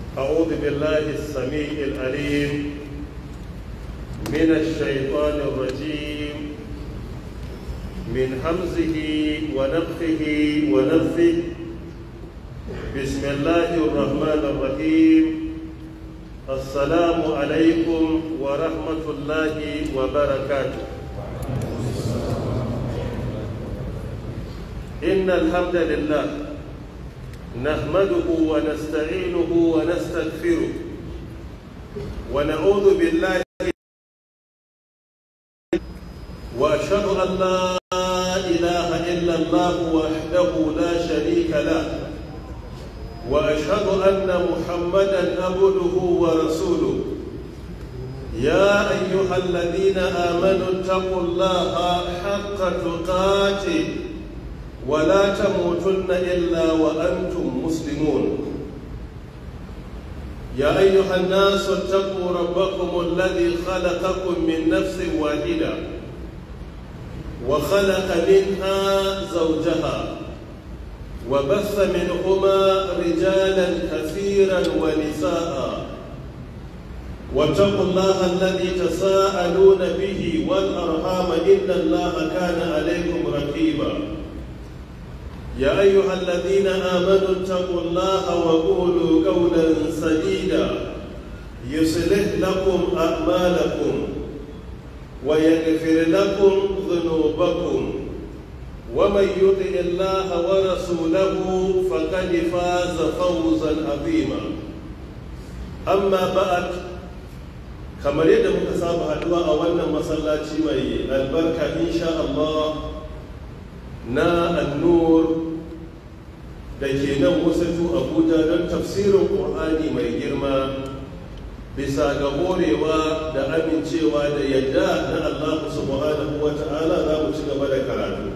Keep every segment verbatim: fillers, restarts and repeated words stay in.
أعوذ بالله السميع العليم من الشيطان الرجيم من همزه ونفخه ونفثه بسم الله الرحمن الرحيم السلام عليكم ورحمة الله وبركاته إن الحمد لله نحمده ونستعينه ونستغفره ونعوذ بالله وأشهد أن لا إله إلا الله وحده لا شريك له وأشهد أن محمدا عبده ورسوله يا أيها الذين آمنوا اتقوا الله حق تقاته ولا تموتن إلا وأنتم مسلمون يا أيها الناس اتقوا ربكم الذي خلقكم من نفس واحدة وخلق منها زوجها وبث منهما رجالا كثيرا ونساء واتقوا الله الذي تساءلون به والأرحام إن الله كان عليكم رقيبا يا أيها الذين آمنوا اتقوا الله وقولوا قولا سديدا يصلح لكم أعمالكم ويغفر لكم ذنوبكم ومن يطع الله ورسوله فقد فاز فوزا عظيما أما بعد kamar yadda muka saba haduwa a wannan masallaci mai albarka insha Allah na annur da ke nan wasatu Abuja don tafsirin Qur'ani mai girma bisa ga horewa da amincewa da yadda na Allah subhanahu wa ta'ala za mu ci gaba da karatu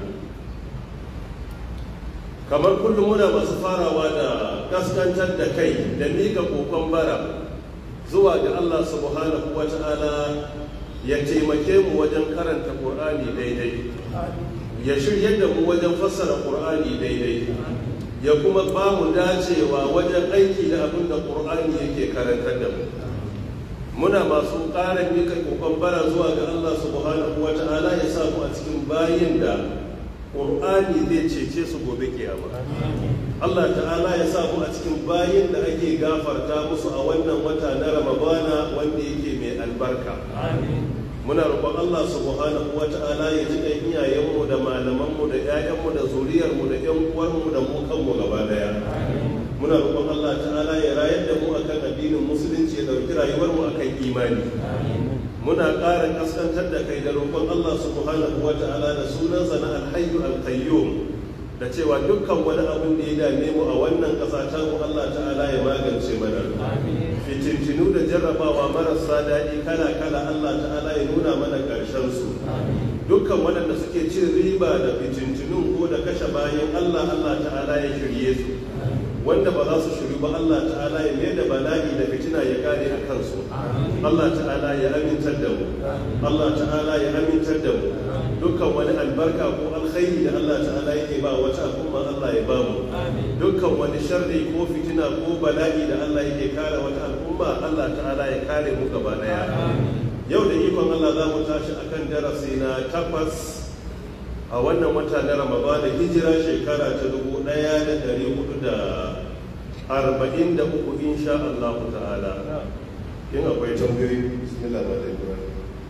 kamar kullum muna masu farawa da kaskantar da kai da mika kokon bara zuwa ga Allah subhanahu wa ta'ala ya taimake mu wajen karanta Qur'ani daidai ya shirye da mu wajen fassara Qur'ani daidai ya kuma ba mu dacewa wajen aiki da abin da Qur'ani yake karantar da mu muna masu ƙara mika kokon bara zuwa ga Allah subhanahu wa ta'ala ya sa mu a cikin bayin da Qur'ani zai cece su gobe kiyama Allah ta'ala ya sa mu a cikin bayin da ake gafarta musu a wannan wata na Ramadana wanda yake mai albarka muna roƙon Allah subhanahu wa ta'ala ya ji ɗan iyayenmu da malamanmu da ƴaƴanmu da zuriyarmu da ƴan uwarmu da mu kanmu gaba daya muna roƙon Allah ta'ala ya rayar da mu akan addinin musulunci ya ɗauki rayuwarmu akan imani muna ƙara kaskantar da kai da roƙon Allah subhanahu wa ta'ala da sunansa na alhayyu alqayyum da cewa dukkan wani abin da ya dame mu a wannan ƙasa ta mu Allah ta'ala ya magance mana fitintinu da jarrabawa marasa daɗi kala kala Allah ta'ala ya nuna mana ƙarshen su dukkan waɗanda suke cin riba da fitintinun ko da kashe bayan Allah Allah ta'ala ya shirye su wanda ba za su shiru ba Allah ta'ala ya mai da bala'i da fitina ya kare a kansu Allah ta'ala ya amintar da mu Allah ta'ala ya amintar da mu dukkan wani albarka ko alkhairi da Allah ta'ala yake ba wata al'umma Allah ya ba mu dukkan wani sharri ko fitina ko bala'i da Allah yake kare wata al'umma Allah ta'ala ya kare mu gaba daya yau da ikon Allah za mu tashi akan darasi na takwas a wannan wata na Ramadana hijira shekara ta dubu ɗaya da ɗari hudu da arba'in da uku insha Allah ta'ala in akwai tambayoyi bismillah ba da ibrahim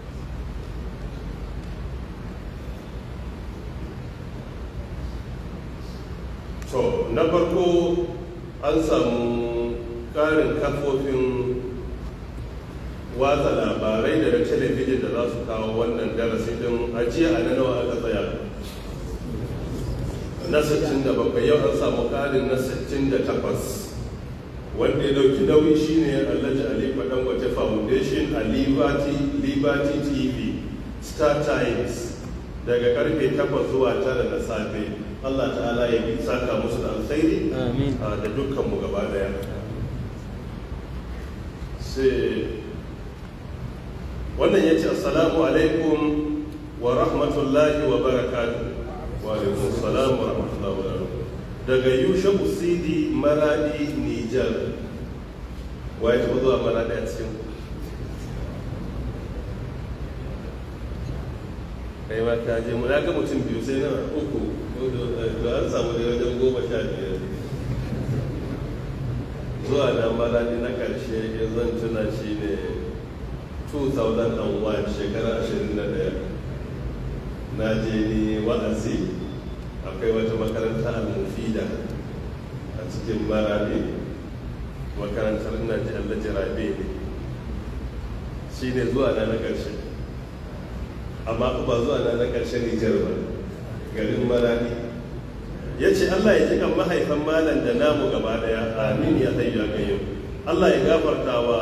to na farko an samu ƙarin kafofin watsa labarai da talabijin da za su kawo wannan darasi din ajiya a nawa aka tsaya na sittin da bakwai yau an samu ƙarin na sittin da takwas wanda ya dauki nauyi shine Alhaji Ali Dangote Foundation a Liberty Liberty T V Star Times daga karfe takwas zuwa tara na safe Allah ta'ala ya bi saka musu da alkhairi da dukkan mu gaba daya sai wannan yace assalamu alaikum wa rahmatullahi wa barakatuh wa alaikum assalam wa rahmatullahi wa barakatuh daga Yusha Usidi Maradi Niger waye ta zuwa mara da cikin kai ma ka je mu na ga mutum biyu sai na uku to an samu da wajen goma sha biyar zuwa na mara na karshe ya zan tuna shi ne two thousand one shekara ashirin da ɗaya na je ni wa'azi akwai wata makaranta al-mufida a cikin marabe makarantar ina ji Allah jirabe ne shi ne zuwa na na ƙarshe amma ba zuwa na na ƙarshe Nijar ba garin marabe ya ce Allah ya ji kan mahaifan malam da namu gaba daya amin ya hayyu ya qayyum Allah ya gafarta wa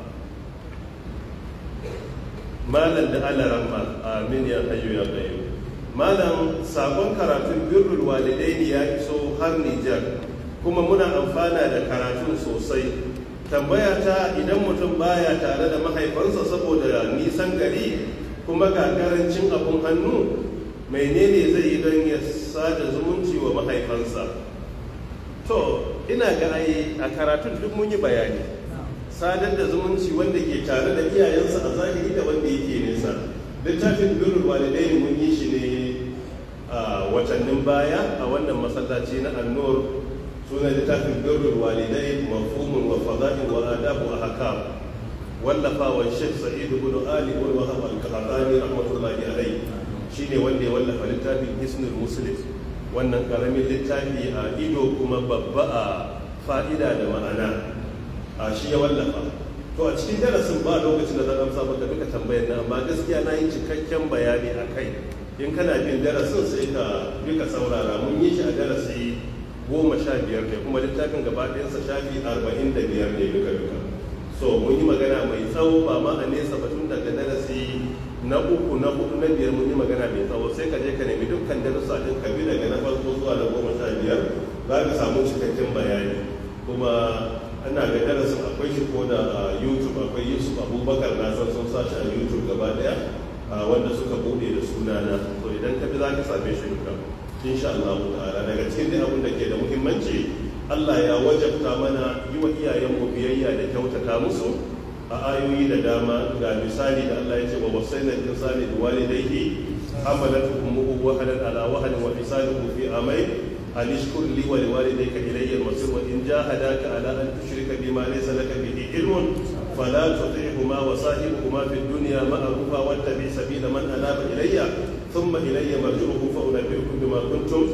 malam da alaramma amin ya hayyu ya qayyum malam sakon karatun birrul walidaini ya iso har Nijar kuma muna amfana da karatun sosai. Tambaya ta, idan mutum baya tare da mahaifansa saboda nisan gari kuma ga karancin abun hannu, menene zai yi don ya sada zumunci wa mahaifansa? To ina ga ai a karatun duk mun yi bayani sadar da zumunci wanda ke tare da iyayensa a zahiri da wanda yake nesa. Littafin birrul walidaini mun yi shi ne a watannin baya a wannan masallaci na An-Nur. Sunan littafin birrul walidain mafhumun wa fada'il wa adab wa ahkam, wallafa wa Sheikh Sa'id ibn Ali ibn Wahab al-Qahtani rahmatullahi alayhi. Shine wanda ya wallafa littafin Hisnul Muslim, wannan karamin littafi a ido kuma babba a fa'ida da ma'ana, a shi ya wallafa. To a cikin darasin ba lokacin da zan amsa maka duka tambayar na, amma gaskiya na yi cikakken bayani a kai. In kana bin darasin sai ka duka saurara, mun yi shi a darasi goma sha biyar ne, kuma littafin gaba ɗayansa shafi arba'in da biyar ne duka duka. So mun yi magana mai tsawo ba ma a nesa ba, tun daga darasi na uku na hudu na biyar mun yi magana mai tsawo. Sai ka je ka nemi dukkan darussa ɗin ka bi daga na farko zuwa na goma sha biyar, za ka samu cikakken bayani. Kuma ana ga darasin akwai shi ko da YouTube, akwai Yusuf Abubakar na san sun sa shi a YouTube gaba ɗaya, wanda suka buɗe da sunana. To idan ka bi za ka same shi duka insha Allah ta'ala. Daga cikin dai abin da ke da muhimmanci, Allah ya wajabta mana yi wa iyayenmu biyayya da kyautata musu a ayoyi da dama. Ga misali da Allah ya ce wa wasaina insani bi walidayhi hamalatu ummuhu wahadan ala wahadan wa fisaluhu fi amay an ishkur li wa liwalidayka ilayya al-masir wa in jahadaka ala an tushrika bima laysa laka bihi ilmun fala tuti'huma wa sahibuhuma fi dunya ma'rufa wattabi sabila man anaba ilayya thumma ilayya marji'ukum fa unabbi'ukum bima kuntum.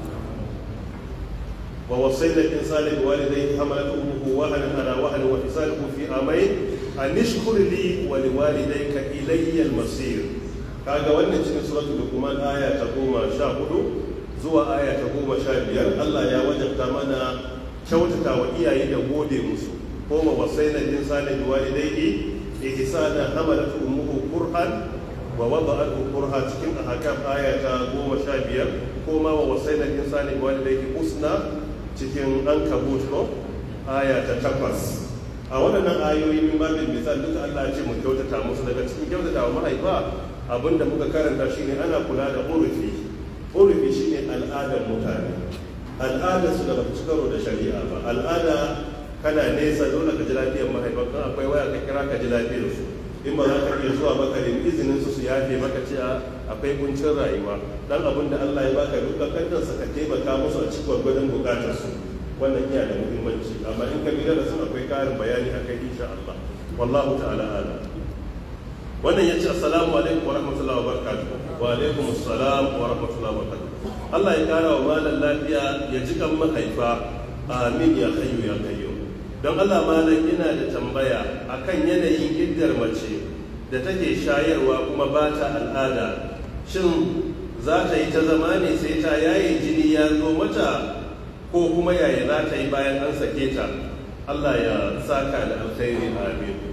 ووصينا الإنسان بوالديه حملته أمه وهنا على وهن وفصاله في عامين أن اشكر لي ولوالديك إلي المصير. kaga wannan cikin suratul Luqman aya ta goma sha hudu zuwa aya ta goma sha biyar, Allah ya wajabta mana kyautata wa iyaye da gode musu. Kuma wasaina al-insana biwalidayhi ihsana hamalatu ummuhu kurhan wa wada'athu kurha cikin ahkam aya ta goma sha biyar. Kuma wa wasaina al-insana biwalidayhi husna cikin an kabut ko aya ta takwas. A waɗannan ayoyi min babin misal duka Allah ya ce mu kyautata musu. Daga cikin kyautata wa mahaifa abinda muka karanta shine ana kula da urufi. Urufi shine al'adar mutane, al'adar su da bata ci karo da shari'a ba. Al'ada kana nesa dole ka ji lafiyar mahaifanka, akwai waya ka kira ka ji lafiyar su. In ba za ka iya zuwa ba ka nemi izinin su su yafe maka ce akwai kuncin rayuwa, dan abin da Allah ya baka duka kantansa ka taimaka musu a cikin gwargwadon bukatar su. Wannan iya da muhimmanci, amma in ka bi da sun akwai karin bayani akai insha Allah. Wallahu ta'ala a'lam. Wannan yace assalamu alaikum wa rahmatullahi wa barakatuh. Wa alaikum assalam wa rahmatullahi wa barakatuh. Allah ya kara wa malan lafiya, ya ji kan mahaifa, amin ya hayyu ya qayyum. Don Allah malam ina da tambaya akan yanayin iddar mace da take shayarwa kuma ba ta al'ada, shin za ta yi ta zama ne sai ta yaye jini ya zo mata, ko kuma yaya za ta yi bayan an sake ta? Allah ya saka da alkhairi, amin.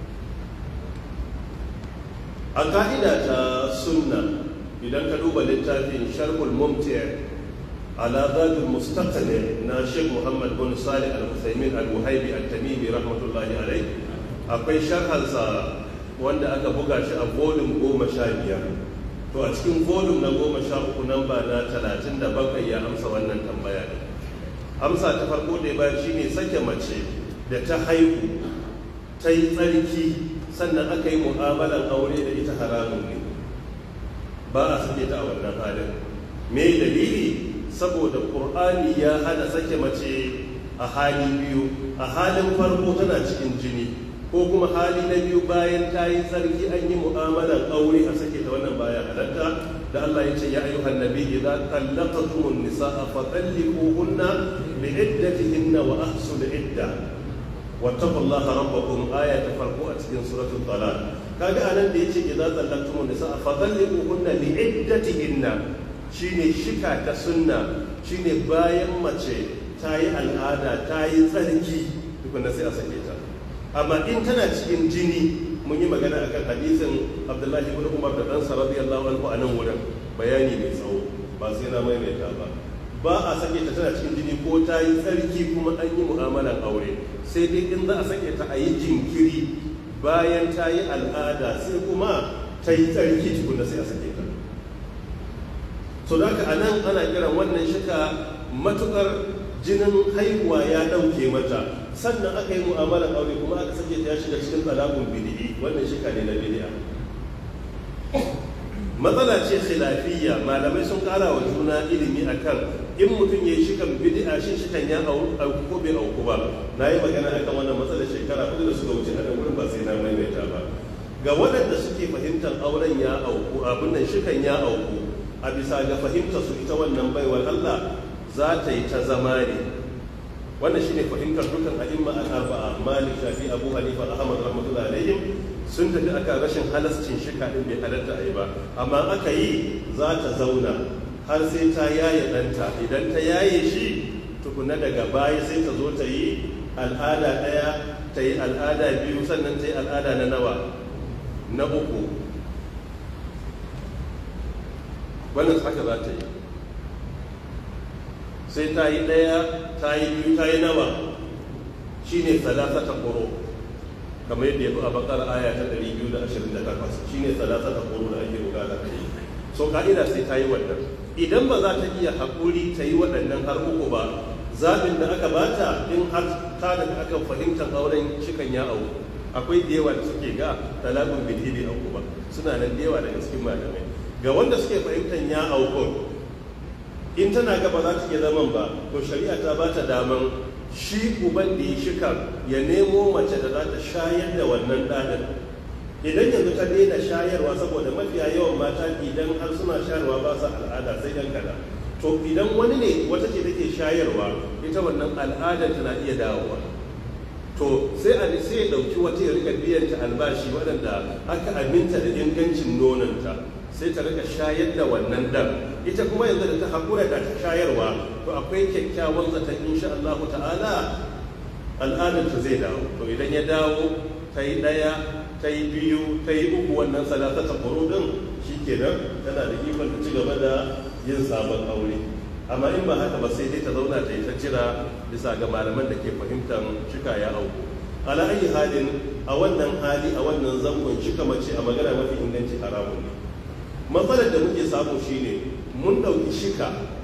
A ka'ida ta sunna, idan ka duba littafin sharhul mumti' ala zadul mustaqni na Sheikh Muhammad bin Salih al-Uthaymin al-Wahibi al-Tamimi rahmatullahi alayhi, akwai sharhansa wanda aka buga shi a volume goma sha biyar. To a cikin volume na goma sha uku namba na talatin da bakwai ya amsa wannan tambaya ne. Amsa ta farko da ya bayar shine sake mace da ta haihu ta yi tsarki sannan aka yi mu'amalan aure da ita haramun ne, ba a sake ta a wannan halin. Me dalili? Saboda ƙur'ani ya hana sake mace a hali biyu. A halin farko tana cikin jini, ko kuma hali na biyu bayan ta yi tsarki an yi mu'amalan aure a sake ta, wannan baya halatta. Da Allah ya ce ya ayyuhan nabi idza tallaqtumun nisaa fa talliquhunna li'iddatihinna wa ahsul idda wattaqullaha rabbakum, aya ta farko a cikin suratul talaq. Kaga anan da yace idza tallaqtumun nisaa fa talliquhunna li'iddatihinna shine shika ta sunna, shine bayan mace ta yi al'ada ta yi tsarki tukunna sai a sake ta. Amma in tana cikin jini, mun yi magana akan hadisin Abdullahi ibn Umar da ɗansa radiyallahu anhu a nan wurin, bayani mai tsawo ba sai na maimaita ba. Ba a sake ta tana cikin jini ko ta yi tsarki kuma an yi mu'amalan aure, sai dai in za a sake ta a yi jinkiri bayan ta yi al'ada sai kuma ta yi tsarki tukuna sai a sake ta. So da haka anan ana kiran wannan shika matukar jinin haihuwa ya ɗauke mata, sannan aka yi mu'amalar aure kuma aka sake ta ya shiga cikin talaqul bid'i, wannan shika ne na bid'a. Matsala ce khilafiyya, malamai sun kara wa juna ilimi akan in mutum ya yi shikan bid'a shin shikan ya auku ko bai auku ba. Na yi magana akan wannan matsalar shekara hudu da suka wuce a nan wurin, ba sai na maimaita ba. Ga waɗanda suke fahimtar auren ya auku, abin nan shikan ya auku, a bisa ga fahimtar su ita wannan baiwar Allah za ta yi ta zama ne. Wannan shine fahimtar dukan a'imma al-arba'a, Malik, Shafi, Abu Hanifa, Ahmad rahmatullahi alaihim, sun tafi akan rashin halascin shika din bai halatta a yi ba, amma aka yi za ta zauna har sai ta yaye ɗanta. Idan ta yaye shi tukuna daga baya sai ta zo ta yi al'ada ɗaya, ta yi al'ada biyu, sannan ta yi al'ada na nawa na uku. Wannan haka za ta yi, sai ta yi ɗaya, ta yi biyu, ta yi nawa shi ne salasata ƙuro, kamar yadda ya fi a bakar aya ta ɗari biyu da ashirin da takwas, shi ne salasata ƙuro da ake bukata ta yi. So ka'ida sai ta yi wannan. Idan ba za ta iya haƙuri ta yi waɗannan har uku ba, zaɓin da aka bata in har ta daga aka fahimtar auren shikan ya auku, akwai da yawa da suke ga talaqul bid'i bai auku ba, suna nan da yawa daga cikin malamai. Ga wanda suke fahimtar ya auku, in tana gaba za ta iya zaman ba, to shari'a ta ba ta daman shi uban da ya shika ya nemo mace da za ta shayar da wannan ɗanin. Idan yanzu ta daina shayarwa, saboda mafiya yawan mata idan har suna shayarwa ba su al'ada sai dan kada, to idan wani ne wata ce take shayarwa, ita wannan al'adar tana iya dawowa, to sai a sai ya ɗauki wata ya rika biyan ta albashi waɗanda aka aminta da ingancin nononta, sai ta rika shayar da wannan dan. Ita kuma yanzu da ta haƙura da ta shayarwa, to akwai kyakkyawan zaton insha Allah ta'ala al'adar ta zai dawo. To idan ya dawo ta yi ɗaya, ta yi biyu, ta yi uku, wannan salata ta ƙuru ɗin shi kenan tana da ikon ta ci gaba da yin sabon aure. Amma in ba haka ba sai dai ta zauna ta yi ta jira bisa ga malaman da ke fahimtar shika ya auku. Ala ayi halin, a wannan hali, a wannan zangon shika mace a magana mafi inganci haramun ne. Matsalar da muke samu shine mun ɗauki shika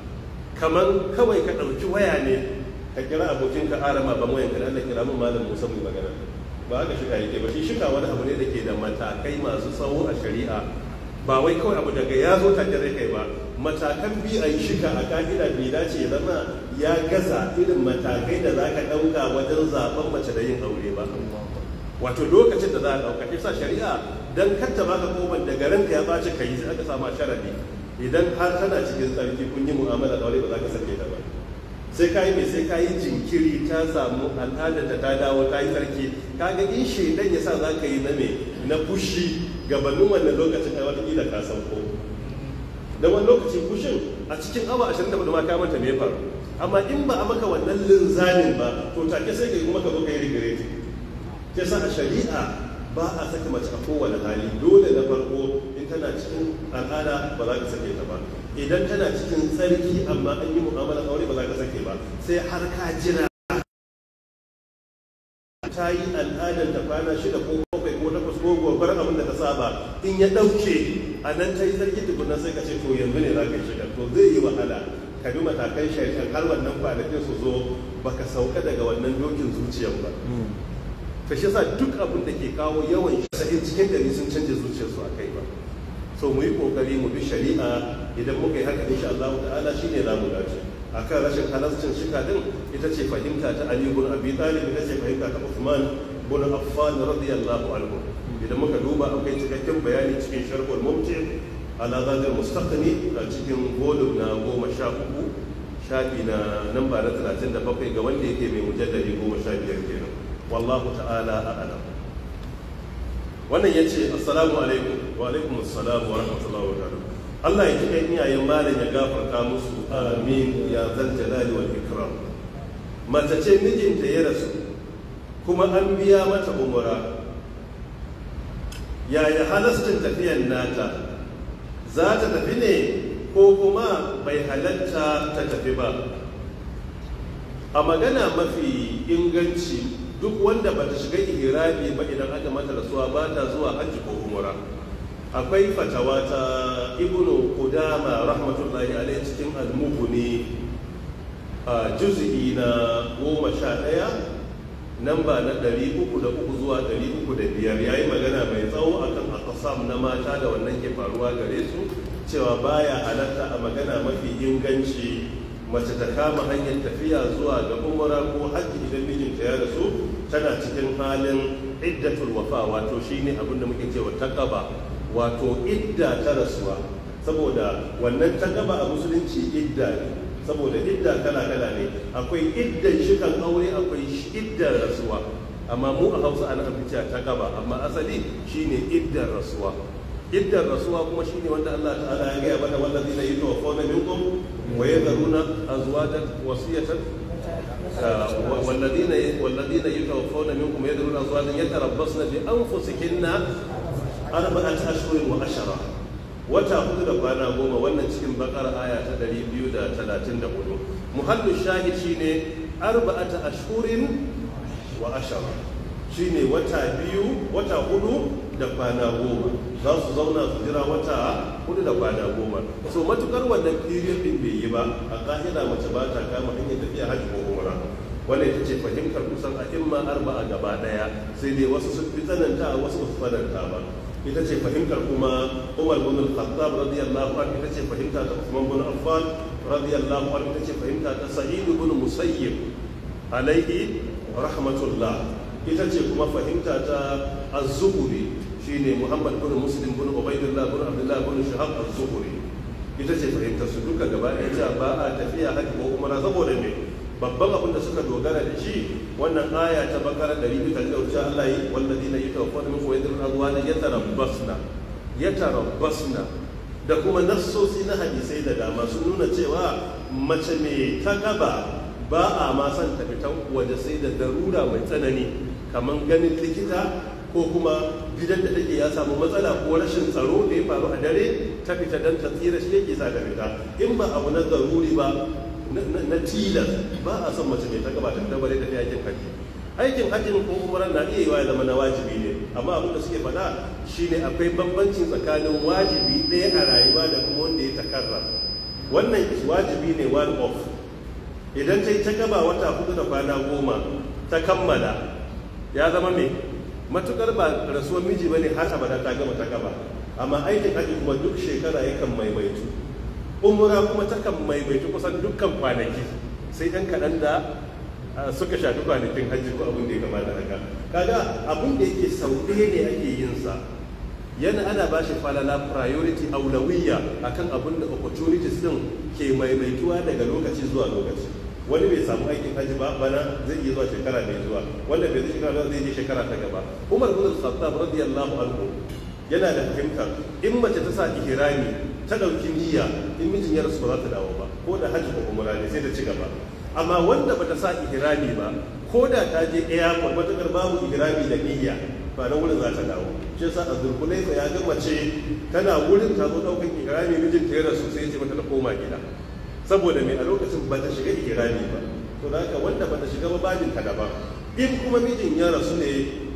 kamar kawai ka ɗauki waya ne ka kira abokinka arama ban wayan ka da Allah kira mun malam Musa mu magana. Ba haka shika yake ba. Shi shika wani abu ne da ke da matakai masu tsawo a shari'a, ba wai kawai abu daga ya zo take zai kai ba. Matakan bi a yi shika a ka'ida bai dace ya zama ya gaza irin matakai da za ka ɗauka wajen zaɓen mace da yin aure ba. Wato lokacin da za a ɗauka isa shari'a don katta baka koban daga ranka ya ɓaci ka yi sai aka samu sharadi. Idan har tana cikin tsarki kun yi mu'amala da aure ba za ka sake ta ba. Sai ka yi mai sai ka yi jinkiri ta samu al'adar da ta dawo ta yi tsarki. Kaga in shaidan ya sa za ka yi na me na fushi gabanin wannan lokacin kai watakila ka sauko. Da wani lokaci fushin a cikin awa ashirin da hudu ma ka manta me faru. Amma in ba a maka wannan linzamin ba, to take sai ka yi kuma ka zo ka yi rigireti. Ke sa a shari'a ba a saka mace a kowane hali, dole na farko in tana cikin al'ada ba za ka sake ta ba. Idan tana cikin tsarki amma an yi mu'amalar aure ba za ka sake ba, sai har ka jira ta yi al'adar ta kwana shida ko bakwai ko takwas ko gobar abin da ta saba, in ya ɗauke a nan ta yi tsarki tukunan sai ka ce to yanzu ne za ka yi shiga. To zai yi wahala ka bi matakan shari'a har wannan kwanakin su zo baka sauka daga wannan dokin zuciyan ba. ta shi sa duk abin da ke kawo yawan sha'in cikin gari sun canje zuciyarsu a kai ba. So mu yi kokari mu bi shari'a, idan muka yi haka insha Allah ta'ala shine za mu dace. Akan rashin halascin shika din ita ce fahimta ta Ali ibn Abi Talib, ita ce fahimta ta Uthman ibn Affan radiyallahu anhu. Idan muka duba akwai cikakken bayani cikin Sharhul Mumti ala Zadul Mustaqni a cikin volume na goma sha uku shafi na namba na talatin da bakwai ga wanda yake mai mujaddadi goma sha biyar kenan. Wallahu ta'ala a'lam. Wannan yace assalamu alaikum. Wa alaikum assalam wa rahmatullahi wa barakatuh. Allah ya ji kan iyayen malam ya gafarta musu, amin ya zal jalali wal ikram. Mace ce mijinta ya rasu kuma an biya mata umra. Yaya halastin tafiyan nata? Za ta tafi ne ko kuma bai halatta ta tafi ba? A magana mafi inganci, duk wanda ba ta shiga ihrami ba idan aka mata rasuwa ba ta zuwa hajji ko umra. Akwai fatawa ta Ibnu Qudama rahmatullahi alaihi cikin al-Mughni a juz'i na goma sha ɗaya namba na ɗari uku da uku zuwa ɗari uku da biyar, yayi magana mai tsawo akan aqsam na mata da wannan ke faruwa gare su, cewa baya halatta a magana mafi inganci mace ta kama hanyar tafiya zuwa ga umra ko hajji idan mijinta ya rasu tana cikin halin iddatul wafa, wato shine abin da muke cewa taqaba, wato idda ta rasuwa. Saboda wannan taqaba a musulunci idda ne, saboda idda kala kala ne, akwai iddan shikan aure, akwai iddan rasuwa, amma mu a Hausa ana amfani taqaba, amma asali shine iddan rasuwa. Iddan rasuwa kuma shine wanda Allah ta'ala ya gaya mana, wallazina yatawaffawna minkum wa yadharuna azwajan wasiyatan والذين والذين يتوفون منكم يذرون ازواجا يتربصن بانفسهن اربعه اشهر وعشرة. wata hudu da kwana goma, wannan cikin bakar aya ta ɗari biyu da talatin da hudu. Muhallu shahid shine arba'ata ashhurin wa ashara, shine wata biyu wata hudu da kwana goma, za su zauna su jira wata hudu da kwana goma. So matukar wannan period din bai yi ba, a ka'ida mace ba ta kama hanyar tafiya hajji ko umra. Wannan ita ce fahimtar kusan a imma arba'a gaba daya, sai dai wasu sun fi tsananta, wasu ba su tsananta ba. Ita ce fahimtar kuma Umar bin Al-Khattab radiyallahu anhu, ita ce fahimta ta Uthman bin Affan radiyallahu anhu, ita ce fahimta ta Sa'id bin Musayyib alaihi rahmatullah, ita ce kuma fahimta ta Az-Zuhri shine Muhammad bin Muslim bin Ubaydullah bin Abdullah bin Shahab Az-Zuhri. Ita ce fahimtar su duka gaba ɗaya ba a tafiya hajji ko umra, saboda me? Babban abin da suka dogara da shi wannan aya ta Bakara ɗari biyu da wuce Allah yi, walladina yatawaffawna minkum wa yadhuruna azwajan yatarabbasna yatarabbasna, da kuma nassosi na hadisai da dama sun nuna cewa mace mai takaba ba a ma son ta fita waje sai da darura mai tsanani, kamar ganin likita ko kuma gidan da take ya samu matsala ko rashin tsaro da ya faru a dare, ta fita don ta tsira, shi yake sa ta fita. In ba abu na zaruri ba na tilas, ba a son mace mai ta gabata ta bare tafi aikin haji. Aikin hajjin ko umaran na iya yiwa ya zama na wajibi ne, amma abin da suke faɗa shine akwai bambanci tsakanin wajibi ɗaya a rayuwa da kuma wanda ya takarra. Wannan wajibi ne one off. Idan ta yi ta gaba wata hudu da kwana goma ta kammala, ya zama mai matukar ba rasuwar miji bane har abada ta gama ta gaba. Amma aikin haji kuma duk shekara yakan maimaitu, umra kuma takan maimaitu kusan dukkan kwanaki, sai ɗan kaɗan da suka shafi kwanakin hajji ko abin da ya kamata haka. Kaga abin da yake sau ɗaya ne ake yin sa, yana ana ba shi falala priority aulawiyya akan abin da opportunities din ke maimaituwa daga lokaci zuwa lokaci. Wani bai samu aikin hajji ba bana zai iya zuwa shekara mai zuwa, wanda bai zai shekara zai je shekara ta gaba. Umar bin Al-Khattab radiyallahu anhu yana da fahimtar in mace ta sa ihrami ta dauki niyya, in mijin ya rasu ba za ta dawo ba, ko da hajji ko umra ne sai ta ci gaba. Amma wanda bata sa ihrami ba, ko da ta je airport matakar babu ihrami da niyya, ba na wurin za ta dawo. Shi yasa Az-Zulkulayfa ya ga mace tana wurin ta zo daukan ihrami, mijin ta ya rasu sai ya ce mata ta koma gida, saboda mai a lokacin bata shiga ihrami ba. To da haka wanda bata shiga ba babin ta daban. In kuma mijin ya rasu ne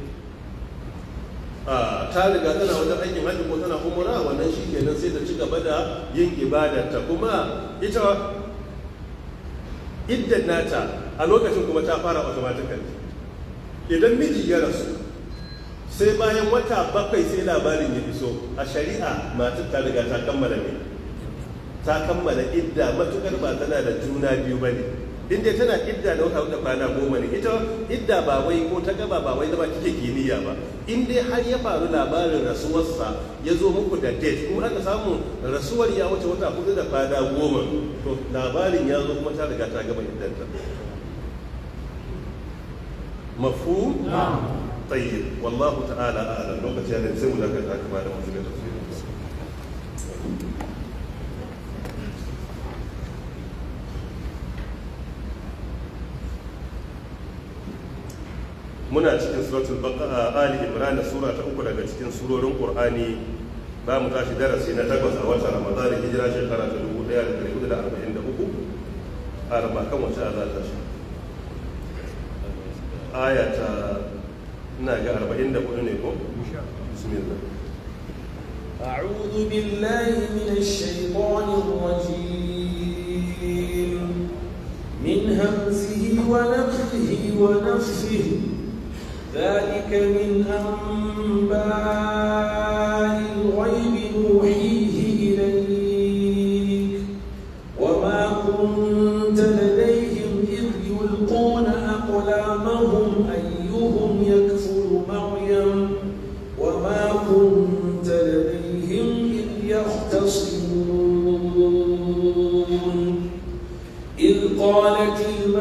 ta riga tana wajen aikin hajji ko tana umra, wannan shi kenan sai ta ci gaba da yin ibadarta. Kuma ita iddan nata a lokacin kuma ta fara automatically, idan miji ya rasu sai bayan wata bakwai sai labarin ya iso, a shari'a matar ta riga ta kammala ne ta kammala idda matukar ba tana da juna biyu ba ne. In dai tana idda na wata hudu kwana goma ne, ita idda ba wai ko ta gaba ba wai zama kike kimiyya ba. In dai har ya faru labarin rasuwarsa ya zo muku da date kuma aka samu rasuwar ya wuce wata hudu da kwana goma, to labarin ya zo kuma ta riga ta gama iddanta. Mafhum? Tayyib, wallahu ta'ala a'lam. Lokaci ya sai mu dakata kuma da mutum da tafsiri. Muna cikin suratul baqara ali imran sura ta uku daga cikin surorin qur'ani. Za mu tashi darasi na takwas a watan ramadan hijira shekara ta dubu ɗaya da ɗari hudu da arba'in da uku. Arba kan wace za ta shi aya ta ina ga arba'in da hudu ne ko bismillah. أعوذ بالله من الشيطان الرجيم من همزه ونفخه ونفثه ذلك من أنباء الغيب نوحيه إليك وما كنت لديهم إذ يلقون أقلامهم أيهم يكفل مريم وما كنت لديهم إذ يختصمون إذ قالت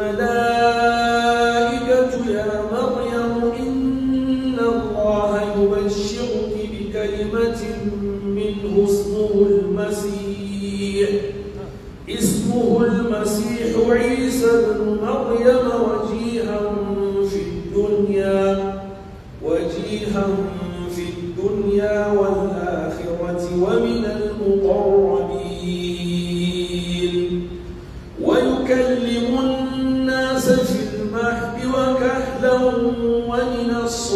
الملائكة يا مريم إن الله يبشرك بكلمة منه اسمه المسيح اسمه المسيح عيسى بن مريم وجيها في الدنيا وجيها في الدنيا والآخرة ومن المقربين ويكلم الناس في المهد وكهلا ومن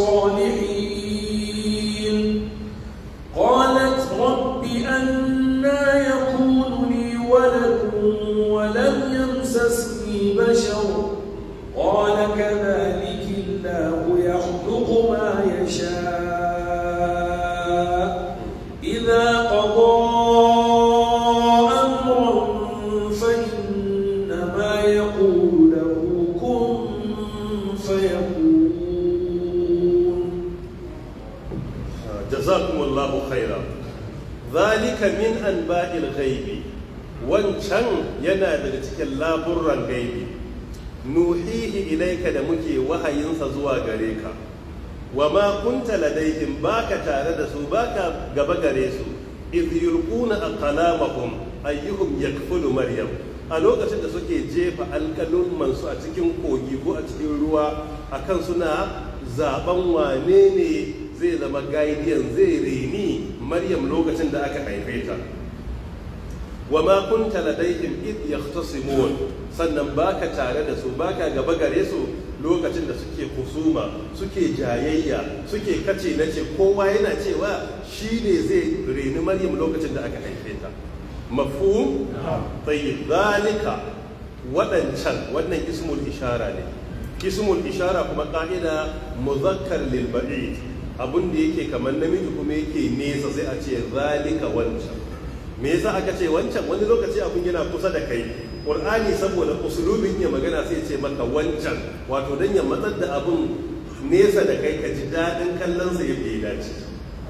الصالحين قالت رب أنى يكون لي ولد ولم يمسسني بشر قال كذلك الله يخلق ما يشاء إذا قضى Jazakumullahu khaira. Zalika min anba'il ghaibi, wancan yana daga cikin laburran gaibi. Nuhihi ilaika da muke wahayinsa zuwa gare ka. Wa ma kunta ladaihim baka tare da su baka gaba gare su. Idh yulquna aqlamahum ayyuhum yakfulu Maryam. A lokacin da suke jefa alkalumman su a cikin kogi ko a cikin ruwa akan suna zaben wane ne zai zama gaidiyan zai reni Maryam lokacin da aka haife ta. Wa ma kunta ladaihim id yahtasimun, sannan baka tare da su baka gaba gare su lokacin da suke kusuma suke jayayya suke kace nace kowa yana cewa shi ne zai reni Maryam lokacin da aka haife ta. Mafhum? Tayyib. Zalika wadancan wannan ismul ishara ne. Ismul ishara kuma ka'ida muzakkar lil ba'id, abin da yake kamar namiji kuma yake nesa sai a ce zalika wancan. Me yasa aka ce wancan? Wani lokaci abin yana kusa da kai, Qur'ani saboda usulubin ya magana sai ce maka wancan, wato dan ya matsar da abin nesa da kai ka ji daɗin kallon sa yadda ya dace.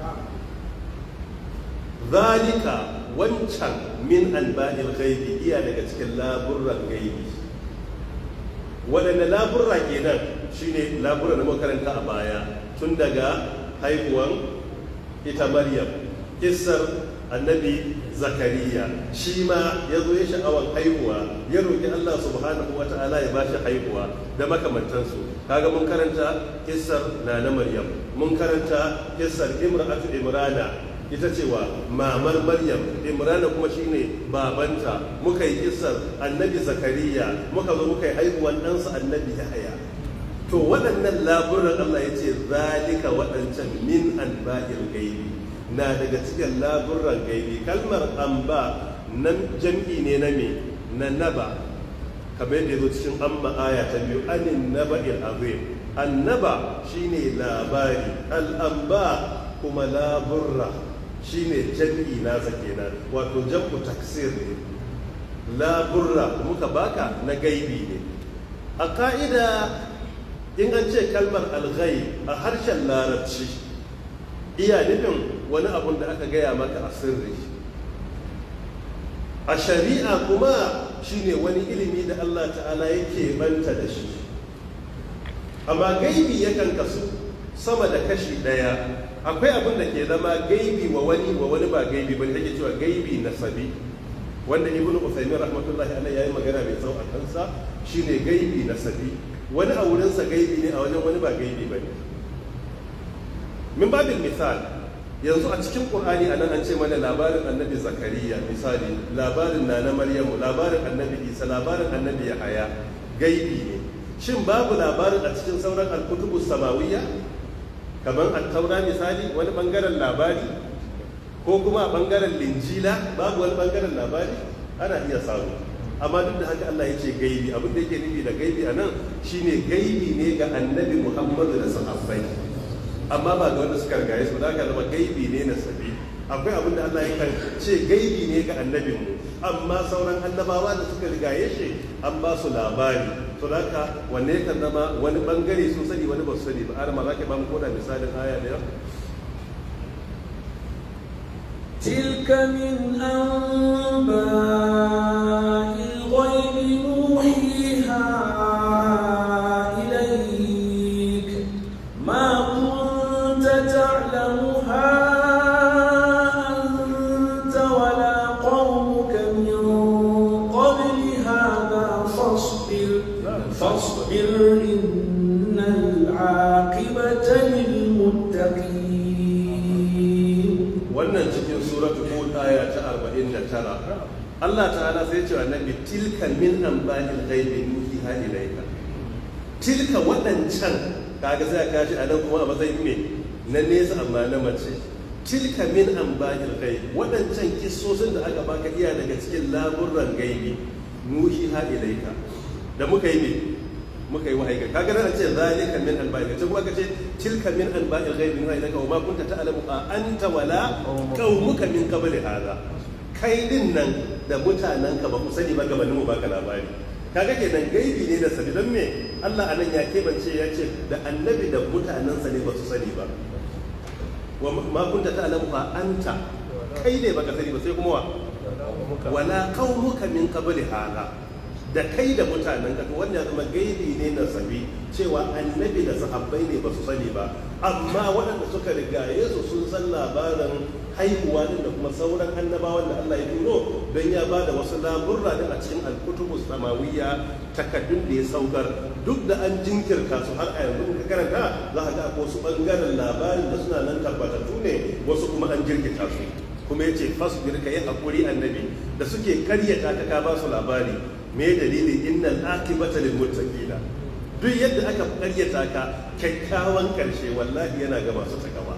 Zalika wancan min anba'il ghaibi, iya daga cikin laburran gaibi. Waɗanne laburra kenan? Shine laburran da makaranta a baya, tun daga haihuwan ita Maryam, kissar annabi Zakariya, shi ma ya zo ya sha'awan haihuwa, ya roƙi Allah subhanahu wa ta'ala ya bashi haihuwa da makamantansu. Kaga mun karanta kissar Nana Maryam, mun karanta kissar Imra'atu Imrana, ita cewa mamar Maryam, Imrana kuma shine babanta. Muka yi kissar annabi Zakariya, muka zo muka yi haihuwan ɗansa annabi Yahaya. To waɗannan laburan Allah ya ce zalika waɗancan min anba'il gaibi, na daga cikin laburan gaibi. Kalmar amba nan jam'i ne na me na naba, kamar yadda yazo cikin amma aya ta biyu anin naba'il azim, annaba shine labari, al'amba kuma laburra shine jam'i nasa kenan, wato jam'u taksir ne. Laburra muka baka na gaibi ne. A ka'ida in an ce kalmar alghaib a harshen larabci iya nufin wani abun da aka gaya maka a sirri. A shari'a kuma shine wani ilimi da Allah ta'ala yake banta da shi. Amma gaibi yakan kasu sama da kashi ɗaya. Akwai abin da ke zama gaibi wa wani wa wani ba gaibi ba, take cewa gaibi nasabi, wanda ibnu Usaymin rahmatullahi alaihi yayi magana mai tsawo a kansa, shine gaibi nasabi. Wani a wurinsa gaibi ne, a wajen wani ba gaibi ba ne. Min babin misal, yanzu a cikin Qur'ani anan an ce mana labarin annabi Zakariya, misali labarin nana Maryamu, labarin annabi Isa, labarin annabi Yahaya, gaibi ne. Shin babu labarin a cikin sauran al-kutubu samawiyya kamar at-taura misali, wani bangaren labari, ko kuma a bangaren linjila babu wani bangaren labari? Ana iya samu, amma duk da haka Allah ya ce gaibi. Abin da yake nufi da gaibi anan shine gaibi ne ga annabi Muhammadu da sahabbai, amma ba ga wanda suka rigaye su, da aka zama gaibi ne na sabi. Akwai abin da Allah ya ce gaibi ne ga annabinmu, amma sauran annabawa da suka rigaye shi an ba su labari. To da haka wanne kan zama wani bangare sun sani wani ba su sani ba. Arama za ka ba mu koda misalin aya da yau. تلك من أنباء الغيب نوحيها إليك ما كنت تعلمها أنت ولا قومك من قبل هذا فاصبر فاصبر إن العاقبة للمتقين. Wannan cikin suratul Hud aya ta arba'in da tara, Allah ta'ala sai ce wa annabi tilka min anba'il ghaibi nuhiha ilayka. Tilka wadancan, kaga sai ka ji anan kuma a matsayin me na nesa amma na mace. Tilka min anba'il ghaibi, wadancan kissosin da aka baka iya daga cikin laburran gaibi nuhiha ilayka, da muka yi me muka yi wahayi. Kaga nan ce zalika min anba'il ghaibi, kuma kace tilka min anba'il ghaibi nuhiha ilayka wa ma kunta ta'lamu anta wala qaumuka min qabli hadha. Kai din nan da mutanenka ba ku sani ba gabanin mu baka labari. Kaga kenan gaibi ne da sabi. Don me Allah anan ya kebance ya ce da annabi da mutanensa ne ba su sani ba. Wa ma kunta ta'lamu anta, kai ne baka sani ba, sai kuma wa wala qaumuka min qabli hadha, da kai da mutanen ka. To wannan kuma gaibi ne na sabi, cewa annabi da sahabbai ne ba su sani ba, amma waɗanda suka rigaye su sun san labarin haihuwa din da kuma sauran annabawan da Allah ya turo, don ya ba da wasu laburra din a cikin alkutubu samawiyya, takaddun da ya saukar. Duk da an jinkirta su har a yanzu ka karanta za ka ga akwai wasu bangaren labarin da suna nan tabbatattu ne, wasu kuma an jirkita su. Kuma yace fasbir, ka yi hakuri annabi da suke karyata ka ka ba su labari. Me dalili? innal akibata lil muttaqina. Duk yadda aka karyata ka, kyakkyawan karshe wallahi yana ga masu takawa.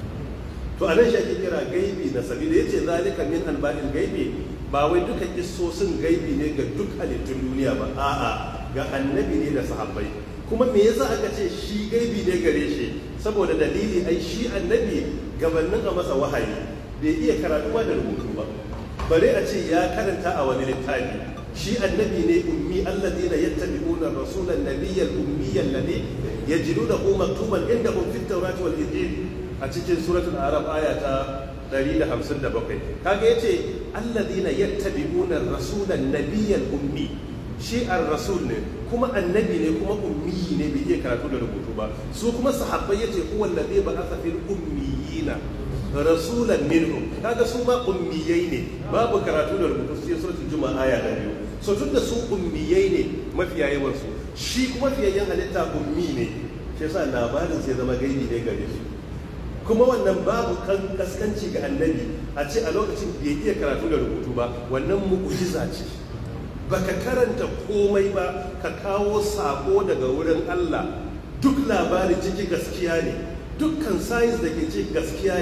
To anan shi ake kira gaibi na sabida. Yace zalika min anba'il gaibi, ba wai duka kissosin gaibi ne ga duk halittun duniya ba, a'a ga annabi ne da sahabbai. Kuma me yasa aka ce shi gaibi ne gare shi? Saboda dalili, ai shi annabi gabanin a masa wahayi bai iya karatu da rubutu ba, bare a ce ya karanta a wani littafi. Shi annabi ne ummi, alladhina yattabi'una rasulan nabiyyal ummiyal ladhi yajidunahu maktuban indahum fit tawrati wal injil, a cikin suratul araf aya ta ɗari da hamsin da bakwai. Kaga yace alladhina yattabi'una rasulan nabiyyal ummi, shi ar-rasul ne kuma annabi ne kuma ummi ne, bai iya karatu da rubutu ba. Su kuma sahabbai yace huwa alladhi ba'atha fil ummiyina rasulan minhum, kaga su ma ummiyai ne, babu karatu da rubutu. Sai suratul juma'a aya da biyu. So tun da su ummiyai ne mafiya yawan su, shi kuma fiyayyen halitta ummi ne, shi yasa labarin sai zama gaibi ne gare su. Kuma wannan babu kan kaskanci ga annabi a ce a lokacin bai iya karatu da rubutu ba, wannan mu'jiza ce. Baka karanta komai ba, ka kawo sako daga wurin Allah, duk labarin ciki gaskiya ne, dukkan sayins da ke ciki gaskiya ne,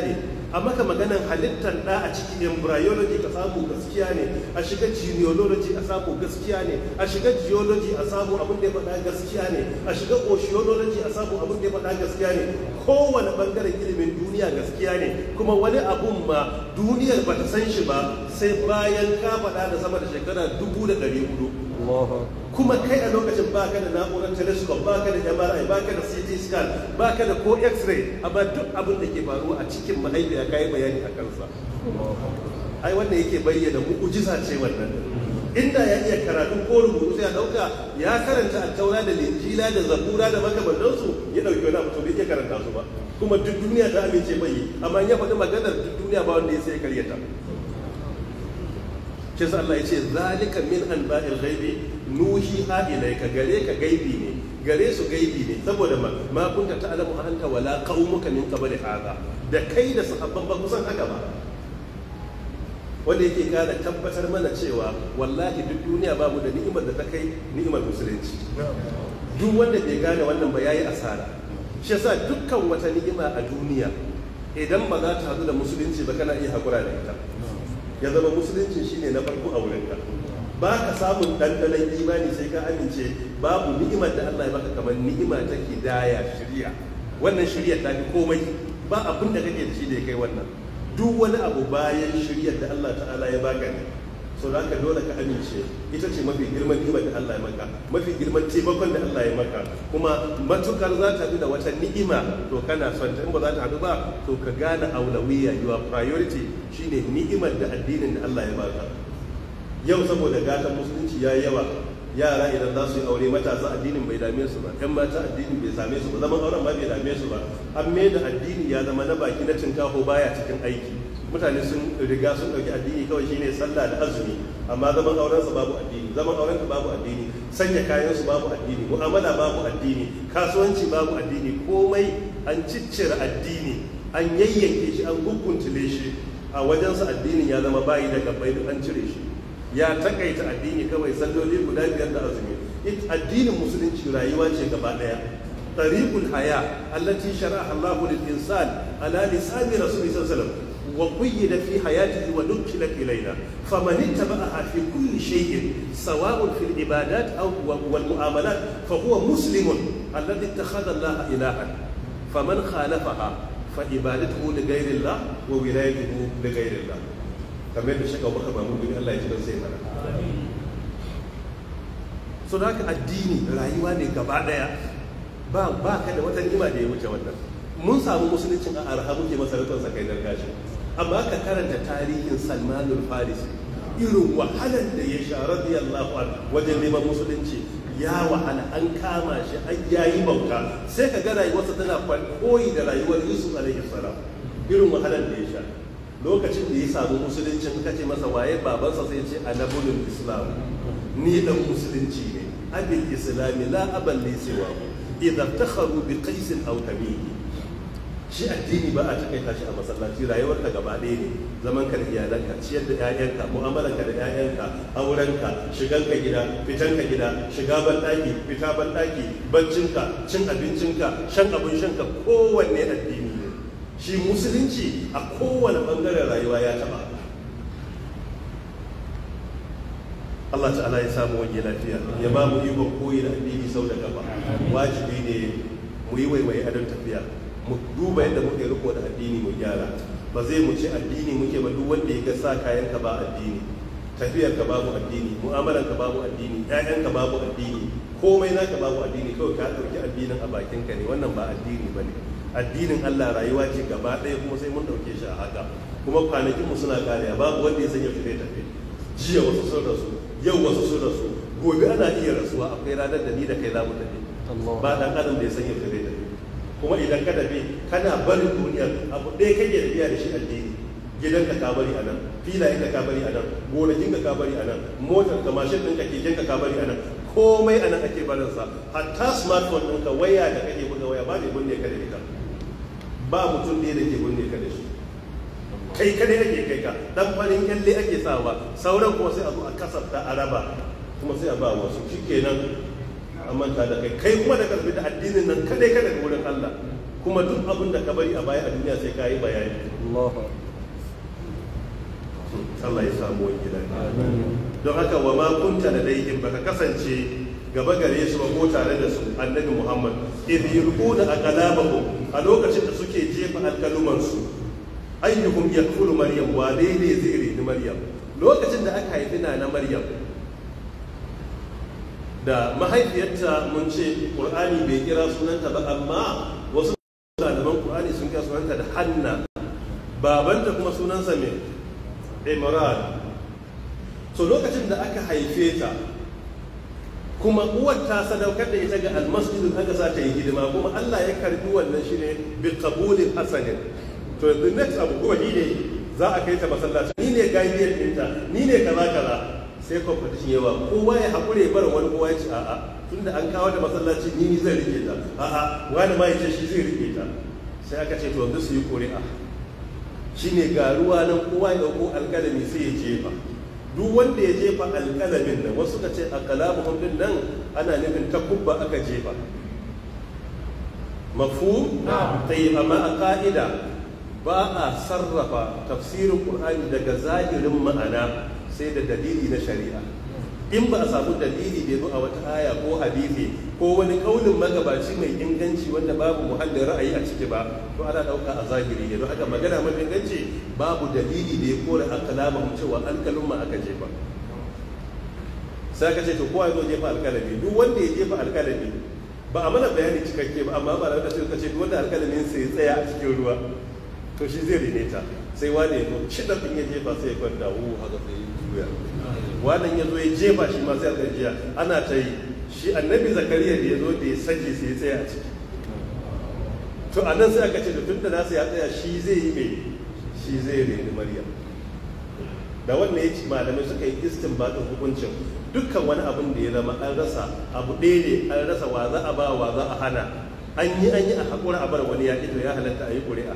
a maka maganan halittar da a cikin embryology ka samu gaskiya ne, a shiga genealogy a samu gaskiya ne, a shiga geology a samu abin da ya faɗa gaskiya ne, a shiga oceanology a samu abin da ya faɗa gaskiya ne. Kowane bangaren ilimin duniya gaskiya ne, kuma wani abun ma duniyar ba ta san shi ba sai bayan ka faɗa da sama da shekara dubu da ɗari hudu. Kuma kai a lokacin baka da na'urar telescope, baka da M R I, baka da C T scan, baka da ko X-ray, amma duk abin da ke faruwa a cikin mahaifiya kai bayani a kansa. Ai wannan yake bayyana mu'ujiza ce wannan. Inda ya iya karatu ko rubutu sai ya dauka ya karanta Attaura da Linjila da Zabura da makamantansu, ya dauki wani abu to bai iya karanta su ba. Kuma duk duniya ta amince bai, amma ya faɗi maganar duk duniya ba wanda ya sai karyata. Kisa Allah ya ce zalika min anba'il ghaibi nuhiha ilayka, gare ka gaibi ne, gare su gaibi ne, saboda ma ma kunta ta'lamu anta wala qaumuka min qabli hadha, da kai da sahabban ba kusan haka ba. Wanda yake kara tabbatar mana cewa wallahi duk duniya babu da ni'imar da ta kai ni'imar musulunci. Duk wanda bai gane wannan ba yayi asara. Shi yasa dukkan wata ni'ima a duniya idan ba za ta hadu da musulunci ba kana iya hakura da ita. Ya zama musulunci shine na farko a wurinka. Ba ka samun ɗanɗanon imani sai ka amince babu ni'imar da Allah ya baka kamar ni'ima ta hidaya, shirya. Wannan shirya ta fi komai, ba abin da kake da shi da ya kai wannan. Duk wani abu bayan shiryar da Allah ta'ala ya baka ne, so da ka dole ka amince ita ce mafi girman ni'imar da Allah ya maka, mafi girman taimakon da Allah ya maka. Kuma matukar za ta bi da wata ni'ima to kana son ta, in ba za ta haɗu ba to ka gane aulawiyya, your priority shine ni'imar da addinin da Allah ya baka. Yau saboda gatan musulunci ya yawa, yara idan za su yi aure matasa addinin bai dame su ba, yan mata addinin bai same su ba, zaman auren ma bai dame su ba. An mai da addini ya zama na baki na cinkaho baya cikin aiki. Mutane sun riga sun ɗauki addini kawai shine sallah da azumi, amma zaman auren su babu addini, zaman auren ka babu addini, sanya kayan su babu addini, mu'amala babu addini, kasuwanci babu addini, komai an ciccire addini, an yayyanke shi, an guguntule shi. A wajensa addinin ya zama bayi da gabbai duk an cire shi. Ya takaita addini kawai salloli guda biyar da azumi. Addinin musulunci rayuwa ce gaba daya. Tariqul haya allati shara'a Allahu lil insan ala lisani rasuli sallallahu alaihi wasallam wa qayyada fi hayatihi wa nukila ilayna faman ittaba'aha fi kulli shay'in sawa'un fil ibadat aw wal mu'amalat fa huwa muslimun alladhi ittakhadha Allah ilahan faman khalafaha fa ibadatuhu li ghayri Allah wa wilayatuhu li ghayri Allah. Kamar da shaka baka ba mun Allah ya ji sai mana. So da haka addini rayuwa ne gaba daya, ba ba ka da wata ni'ima da ya wuce wannan. Mun samu musuluncin a arha muke masarautar sa kai dargashi, amma ka karanta tarihin Salmanul Farisi, irin wahalar da ya sha radiyallahu anhu wajen neman musulunci, ya wahala, an kama shi, an yayi bauta, sai ka ga rayuwarsa tana koyi da rayuwar Yusuf alaihi salam, irin wahalar da ya sha. Lokacin da ya samu musuluncin ka ce masa waye babansa, sai ce anabulul islam, ni dan musulunci ne, abil islami la aban li siwa idza takharu bi qais aw tamim. Shi addini ba a takaita shi a masallaci, rayuwar ka gaba ɗaya ne, zaman ka da iyalanka, ciyar da ƴaƴanka, mu'amalar ka da ƴaƴanka, aurenka, shigan ka gida, fitan ka gida, shiga ban ɗaki, fita ban ɗaki, baccinka, cin abincinka, shan abin shanka, kowanne addini. Shi musulunci a kowane ɓangaren rayuwa ya taɓa. Allah ta'ala ya samu wani lafiya, ya ba mu ikon koyi da addini sau da gaba. Wajibi ne mu yi waiwaye adon tafiya, mu duba yadda muke riko da addini mu gyara. Ba zai mu ce addini muke ba, duk wanda ya ga sa kayan ka ba addini, tafiyar ka babu addini, mu'amalar ka babu addini, ƴaƴan ka babu addini, komai naka babu addini, kawai ka ɗauki addinin a bakin ka ne, wannan ba addini ba ne. Addinin Allah rayuwa ce gaba ɗaya, kuma sai mun ɗauke shi a haka. Kuma kwanakin mu suna kariya, babu wanda ya sanya tafe tafe. Jiya wasu sun rasu, yau wasu sun rasu, gobe ana iya rasuwa, akwai ranar da ni da kai za mu tafi. Ba ɗan adam da ya sanya tafe tafe. Kuma idan ka tafi kana barin duniya, abu ɗaya kake da biya da shi addini. Gidanka ka bari a nan, filayen ka bari a nan, gonakin ka bari a nan, motar ka, mashin ɗinka, keken ka bari a nan. Komai a nan ake barinsa, hatta smartphone ɗinka, waya da kake buga waya ba mai binne ka da ita. Ba mutum ne da ke binne ka da shi, kai kadai ake kai ka, dan farin kyalle ake sawa, sauran kuma sai a zo a kasafta a raba, kuma sai a ba wasu. Shikenan an manta da kai kai kuma da karbi da addinin nan kadai kada ga wurin Allah kuma duk abin da ka bari a baya a duniya sai ka yi bayani Allah ya samu wani gidan don haka wa ma kunta da daikin baka kasance gaba gare su ba ko tare da su annabi Muhammad idh yulquna aqlabahum a lokacin da suke jefa alkaluman su ayyuhum yakfulu maryam wa ne zai rini maryam lokacin da aka haifi na maryam da mahaifiyarta mun ce qur'ani bai kira sunanta ba amma wasu malaman qur'ani sun kira sunanta da Hanna babanta kuma sunansa me Imran. So lokacin da aka haife ta kuma uwar ta sadaukar da ita ga almasjidin aka sa ta yi hidima kuma Allah ya karbi wannan shine bi qabulin hasanin. To the next abu kuma ni ne za a kai ta masallaci ni ne guardian ɗinta ni ne kaza kaza sai competition yawa kowa ya hakure bar wani kowa ya ce a'a tunda an kawo da masallaci ni ni zai rike ta a'a wani ma ya ce shi zai rike ta sai aka ce to yanzu su yi ƙuri'a shine ga ruwa nan kowa ya dauko alkalami sai ya jefa duk wanda ya jefa alkalamin nan wasu ka ce akalamuhum din nan ana nufin takubba aka jefa mafhum tayyib amma a ka'ida ba a sarrafa tafsirin qur'ani daga zahirin ma'ana sai da dalili na shari'a in ba a samu dalili da ya zo a wata aya ko hadisi ko wani kaulin magabaci mai inganci wanda babu muhallin ra'ayi a ciki ba to ana dauka a zahiri ne don haka magana mai inganci babu dalili da ya kore alkalamin cewa alkalin ma aka jefa sai aka ce to kowa ya zo jefa alkalami duk wanda ya jefa alkalami ba a mana bayani cikakke ba amma ba da suka ce duk wanda alkalamin sai ya tsaya a cikin ruwa to shi zai rene ta sai wani ya zo shi da ya jefa sai ya kwanta wu haka sai ya juya wannan ya zo ya jefa shi ma sai aka jiya ana ta yi shi annabi zakariya da ya zo da ya sake sai ya tsaya a ciki to a nan sai aka ce da tunda nasa ya tsaya shi zai yi mai shi zai reni maryam da wannan ya ci malamai suka yi istinbatin hukuncin dukkan wani abin da ya zama an rasa abu ɗaya ne an rasa wa za a ba wa za a hana an yi an yi a haƙura a bar wani ya ito ya halatta a yi ƙuri'a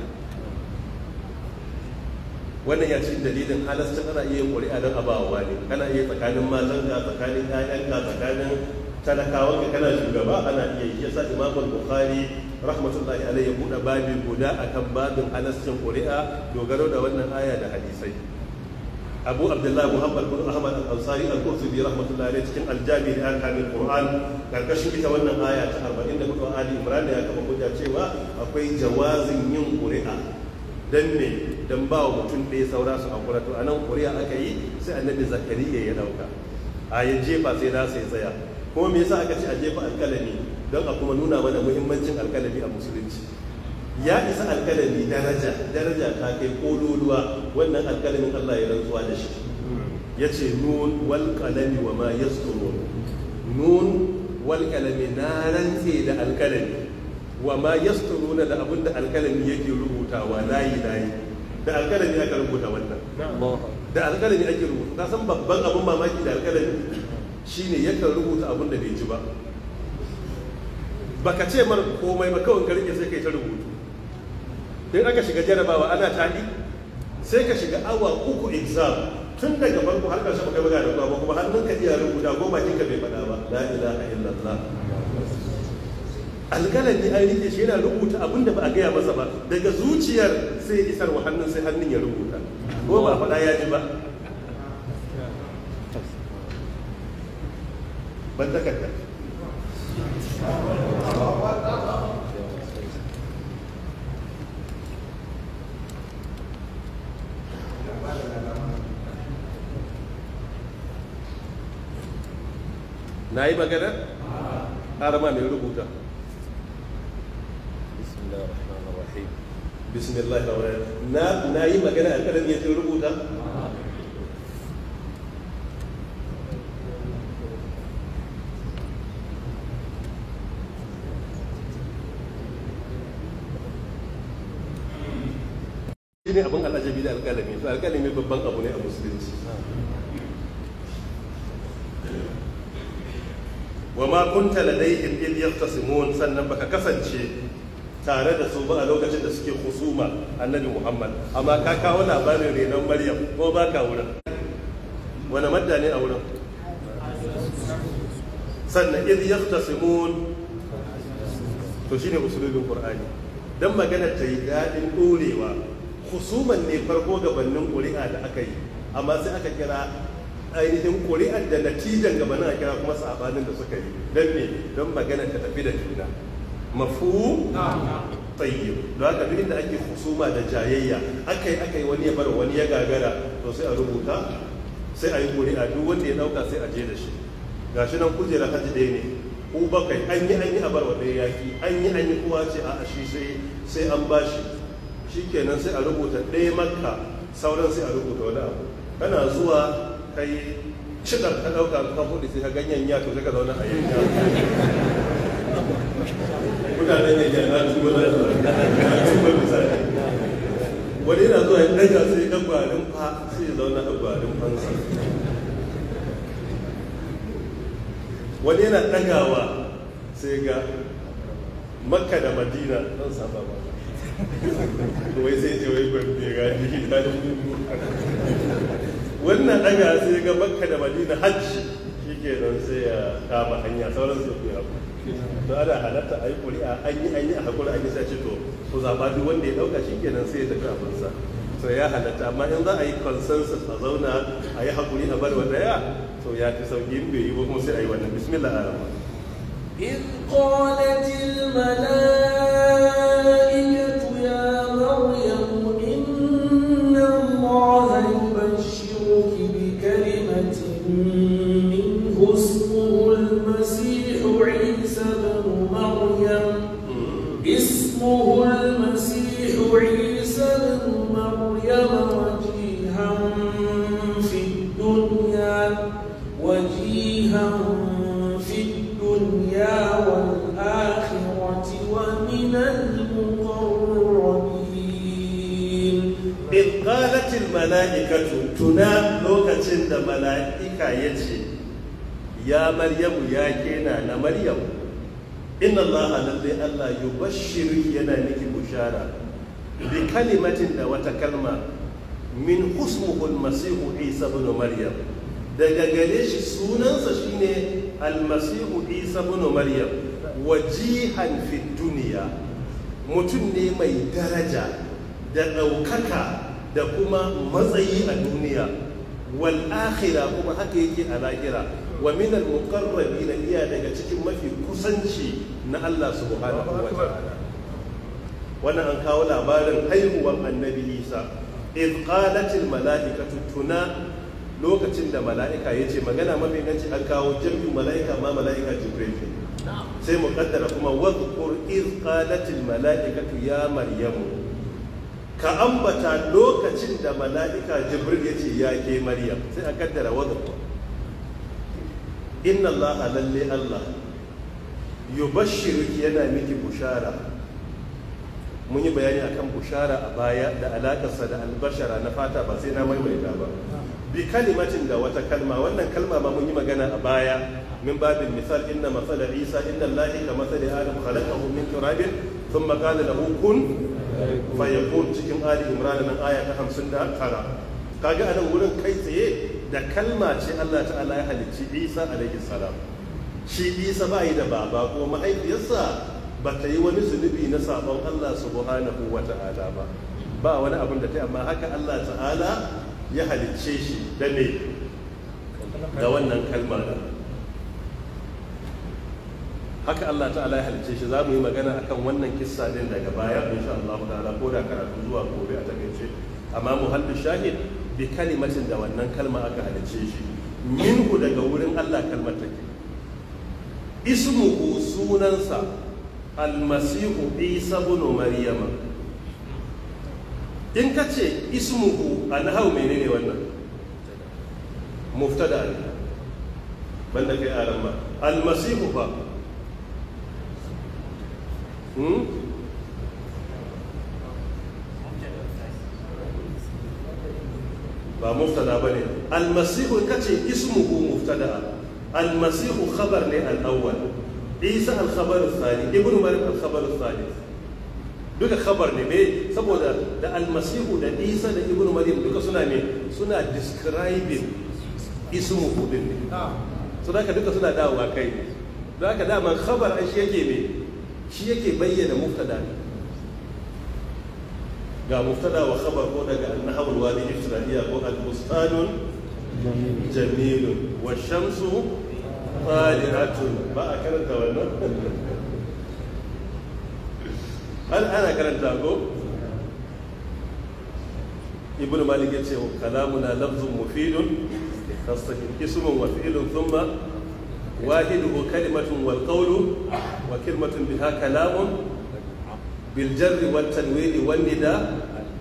wannan ya ci dalilin halastin ana iya ƙuri'a don abawa ne kana iya tsakanin matanka tsakanin ƴaƴanka tsakanin talakawanka kana shugaba ana iya yi yasa imamul bukhari rahmatullahi alaihi ya buɗe babi guda akan babin halastin ƙuri'a dogaro da wannan aya da hadisai abu abdullahi muhammad bin ahmad al-ansari al-qurtubi rahmatullahi alaihi cikin aljami da ahkamil qur'an karkashin ita wannan aya ta arba'in da hudu ali imran ya kafa hujja cewa akwai jawazin yin ƙuri'a dan ne dan ba wa mutum ɗaya saura su hakura to anan ƙuri'a aka yi sai annabi zakariya ya dauka a ya jefa sai na sai tsaya kuma me yasa aka ce a jefa alkalami don a kuma nuna mana muhimmancin alkalami a musulunci ya isa alkalami daraja daraja ta kai kololuwa wannan alkalamin Allah ya rantsuwa da shi ya ce nun wal qalami wa ma yasturun nun wal qalami na rantse da alkalami wa ma yasturuna da abinda alkalami yake rubutawa layi layi da alkalami aka rubuta wannan da alkalami ake rubuta ka san babban abin mamaki da alkalami shine yakan rubuta abin da bai ji ba baka ce mar komai ba kawai ka rike sai kai ta rubutu sai aka shiga jarabawa ana taɗi sai ka shiga awa uku exam tun daga farko har ƙarshe baka buga da ruwa ba kuma hannun ka iya rubuta ko bakin ka bai faɗa ba la ilaha illallah alƙalami an rike shi yana rubuta abin da ba a gaya masa ba daga zuciyar sai isar wa hannun sai hannun ya rubuta ko ba faɗa ya ji ba ban takarda na yi magana? harama mai rubuta bismillahirrahmanirrahim bismillahirrahmanirrahim na na yi magana a kanan yake rubuta? shi ne abin al'ajabi da alƙalami to alƙalami babban abu ne a musulunci wa ma kunta ladaihim id yahtasimun sannan baka kasance tare da su ba a lokacin da suke husuma annabi Muhammad amma ka kawo labarin renon Maryam ko baka wurin wani madda ne a wurin sannan idh yahtasimun to shine usulul qur'ani dan magana ta yi dadin dorewa husuman ne farko gabanin ƙuri'a da aka yi amma sai aka kira ainihin ƙuri'ar da natijan gabanin a kira kuma sabanin da suka yi don ne don magana ta tafi da juna mafu tayyib don haka duk inda ake husuma da jayayya akai akai wani ya bar wani ya gagara to sai a rubuta sai a yi ƙuri'a duk wanda ya dauka sai a je da shi gashi nan kujerar hajji ɗaya ne ku bakai an yi an yi a bar wa ɗaya yaki an yi an yi kuwa ce a shi sai sai an bashi shikenan sai a rubuta ɗaya makka sauran sai a rubuta wani abu kana zuwa kai shidar ka ɗauka ka hudu sai ka ganyen ya to sai ka zauna a yanka mutanen yanka na tuba na tuba misali wani yana zuwa ya ɗaga sai ya gwarin fa sai ya zauna a gwarin fansa wani yana ɗagawa sai ga makka da madina don saba ba wai sai ce wai gwamnati ga jiki ta wannan ɗaga sai ga makka da madina hajji shi ke don sai ya kama hanya sauran su ku yaku to ana halatta a yi ƙuri'a an yi an yi a haƙuri an yi sai ce to ku zaɓa duk wanda ya ɗauka shi ke nan sai ya tafi abinsa to ya halatta amma in za a yi consensus a zauna a yi haƙuri a bar wa ɗaya to ya fi sauƙi in bai yi ba kuma sai a yi wannan bismillah ar-rahman إذ قالت الملائكة يا مريم إن الله يبشرك بكلمة منه اسمه المسيح عيسى بن مريم اسمه المسيح عيسى بن مريم وجيها في الدنيا وجيها في الدنيا والآخرة ومن المقربين. إذ قالت الملائكة تنا لوكة الملائكة يجي يا مريم يا كينا مريم إن الله الذي الله يبشرك ينالك بشارة بكلمة وتكلمة من اسمه المسيح عيسى بن مريم daga gare shi sunansa shine almasihu isa ibn maryam wajihan fi duniya mutum ne mai daraja da ɗaukaka da kuma matsayi a duniya wal akhira kuma haka yake a lahira wa min al muqarrabin iya daga cikin mafi kusanci na Allah subhanahu wa ta'ala wannan an kawo labarin haihuwar annabi Isa iz qalat al malaikatu tuna lokacin da mala'ika ya ce magana mafi ganci an kawo jami'in mala'ika ma mala'ika jibril sai mu kaddara kuma wadhkur iz qalatil mala'ikatu ya maryamu ka ambata lokacin da mala'ika jibril ya ce ya ke maryam sai a kaddara wadhkur inna allaha lalle allah yubashshiruki yana miki bushara mun yi bayani akan bushara a baya da alakarsa da albashara na fata ba sai na maimaita ba bi kalimatin da wata kalma wannan kalma ma mun yi magana a baya min babin misal inna masala isa inna allahi ka masali adam khalaqahu min turabin thumma qala lahu kun fayakun cikin ali imran nan aya ta hamsin da tara kaga anan wurin kai tsaye da kalma ce Allah ta'ala ya halicci Isa alaihi salam shi Isa ba yi da baba ko mahaifiyarsa ba ta yi wani zunubi na sabon Allah subhanahu wa ta'ala ba ba wani abin da ta yi amma haka Allah ta'ala ya halicce shi da ne da wannan kalma da haka Allah ta'ala ya halicce shi za mu yi magana akan wannan kissa din daga baya insha Allah ta'ala ko da karatu zuwa gobe a takaice amma muhallu shahid bi kalimatin da wannan kalma aka halicce shi minhu daga wurin Allah kalmar take ismuhu sunansa almasihu isa ibn maryama in ka ce ismuhu a nahau menene wannan muftada ne banda kai aran ba almasihu ba hmm ba muftada bane almasihu ka ce ismuhu muftada almasihu khabar ne al-awwal isa al-khabar al-thani ibnu maryam al-khabar al-thalith duka khabar ne me saboda da almasihu da isa da ibnu maryam duka suna ne suna describing ismuhu din ne so da duka suna dawowa kai da haka daman khabar an shi yake me shi yake bayyana mubtada ga mubtada wa khabar ko daga an-nahwul wadi iftiraiya ko al-bustanun jamilun wa shamsu tali'atun ba a karanta wannan an ana karanta ko ibn malik ya ce kalamuna lafzun mufidun tasdaqi ismun wa fi'lun thumma wahiduhu kalimatun wal qawlu wa kalimatun biha kalamun bil jarri wat tanwini wan nida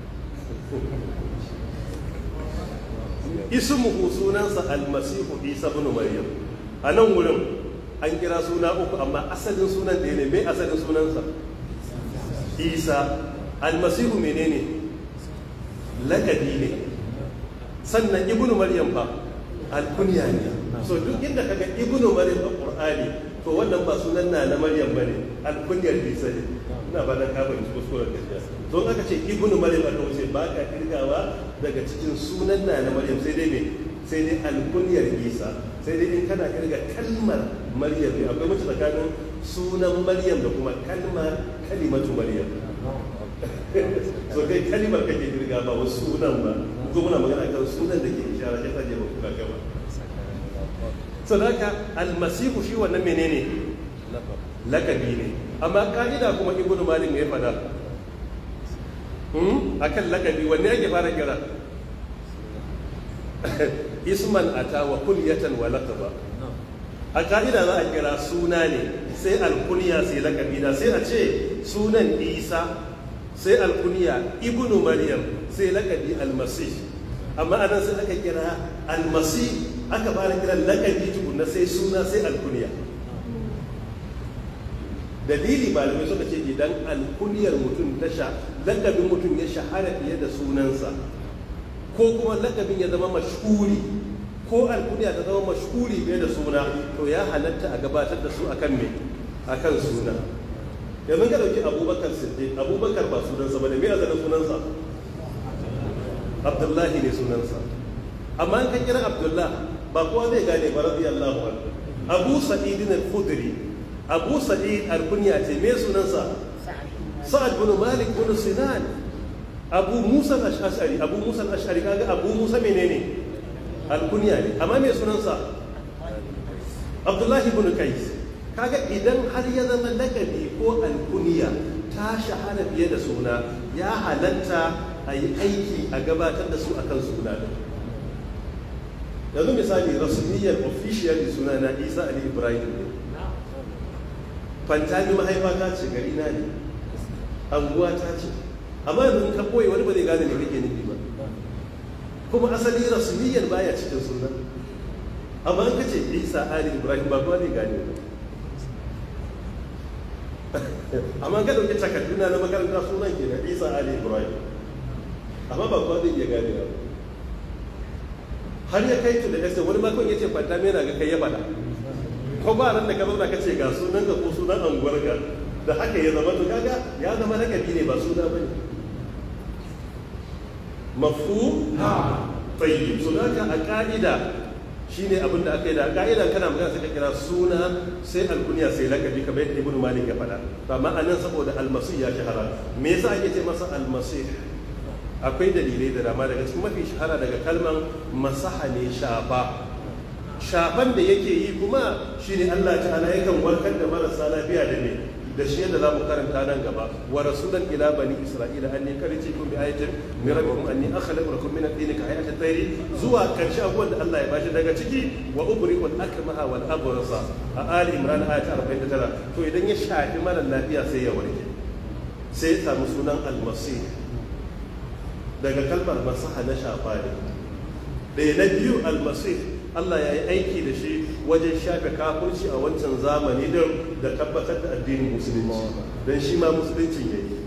ismuhu sunansa almasihu isa ibn maryam anan wurin an kira suna uku amma asalin sunan da ne mai asalin sunansa isa almasihu menene lakabi ne sannan ibn maryam fa alkunya ne so duk inda kaga ibn maryam a qur'ani to wannan ba sunan na na maryam bane alkunyar isa ne ina ba da kafin kuskuren gaskiya don aka ce ibn maryam aka wuce ba ka kirgawa daga cikin sunan na na maryam sai dai me sai dai alkunyar isa sai dai in kana kirga kalmar maryam ne akwai mace tsakanin sunan maryam da kuma kalmar kalimatu maryam so kai kalimar kake kirga ba wasu sunan ba ko muna magana kan sunan da ke ishara ya saje ba kuka gaba so haka almasihu shi wannan menene lakabi ne amma ka'ida kuma ibnu malik ne ya fada hmm akan lakabi wanne yake fara kira isman ata wa kunyatan wa laqaba a ka'ida za a kira suna ne sai alkunya sai lakabi da sai a ce sunan isa sai alkunya ibnu maryam sai lakabi almasih amma anan sai aka kira almasih aka fara kiran lakabi tukunna sai suna sai alkunya dalili malamai suka ce idan alkunyar mutum ta sha lakabin mutum ya shahara fiye da sunansa ko kuma lakabin ya zama mashhuri ko alkunya ta zama mashhuri fiye da suna to ya halatta a gabatar da su akan me akan suna yanzu ka dauki abubakar siddiq abubakar ba sunansa ba ne me asalin sunansa abdullahi ne sunansa amma an kan kira abdullah ba kowa zai gane ba radiyallahu anhu abu sa'id al-khudri abu sa'id al-kunya ce me sunansa sa'ad bin malik bin sinan abu musa al-ash'ari abu musa al-ash'ari kaga abu musa menene al-kunya ne amma me sunansa abdullahi bin qais kaga idan har ya zama lakabi ko al-kunya ta shahara fiye da suna ya halatta a yi aiki a gabatar da su akan suna da yanzu misali rasmiyyar official suna na isa ali ibrahim ne fantami mahaifa ta ce gari na ne anguwa ta ce amma yanzu ka koyi wani ba zai gane me kake nufi ba kuma asali rasmiyyar baya cikin suna amma an kace isa ali ibrahim ba kowa zai gane ba amma ka dauke takarduna na makaranta sunan ke da isa ali ibrahim amma ba kowa zai iya gane ba har ya kai tu da kasa wani makon ya ce fanta mena ga kai ya fada ko ba ran da ka zauna ka ce ga sunan ka ko sunan anguwar ka da haka ya zama to kaga ya zama lakabi ne ba suna bane mafhum tayyib so da a ka'ida shine abin da aka yi da ka'ida kana magana sai ka kira suna sai alkunya sai lakabi kamar yadda ibnu malik ya fada amma anan saboda almasih ya shahara me yasa ake ce masa almasih akwai dalilai da dama daga cikin mafi shahara daga kalman masaha ne shafa shafan da yake yi kuma shine Allah ta'ala yakan warkar da marasa lafiya da ne da shi yadda zamu karanta nan gaba wa rasulan ila bani isra'ila anni karitikum bi ayatin min rabbikum anni akhluqu lakum min at-tin ka hayati at-tayr zuwa karshe abubuwan da Allah ya bashi daga ciki wa ubriqu al-akmaha wal abrasa a ali imran ayat arba'in da tara to idan ya shafi mara lafiya sai ya warke sai ya samu sunan al-masih daga kalmar masaha na shafa ne da na biyu almasih Allah ya yi aiki da shi wajen shafe kafirci a wancan zamani don da tabbatar da addinin musulunci don shi ma musuluncin ya yi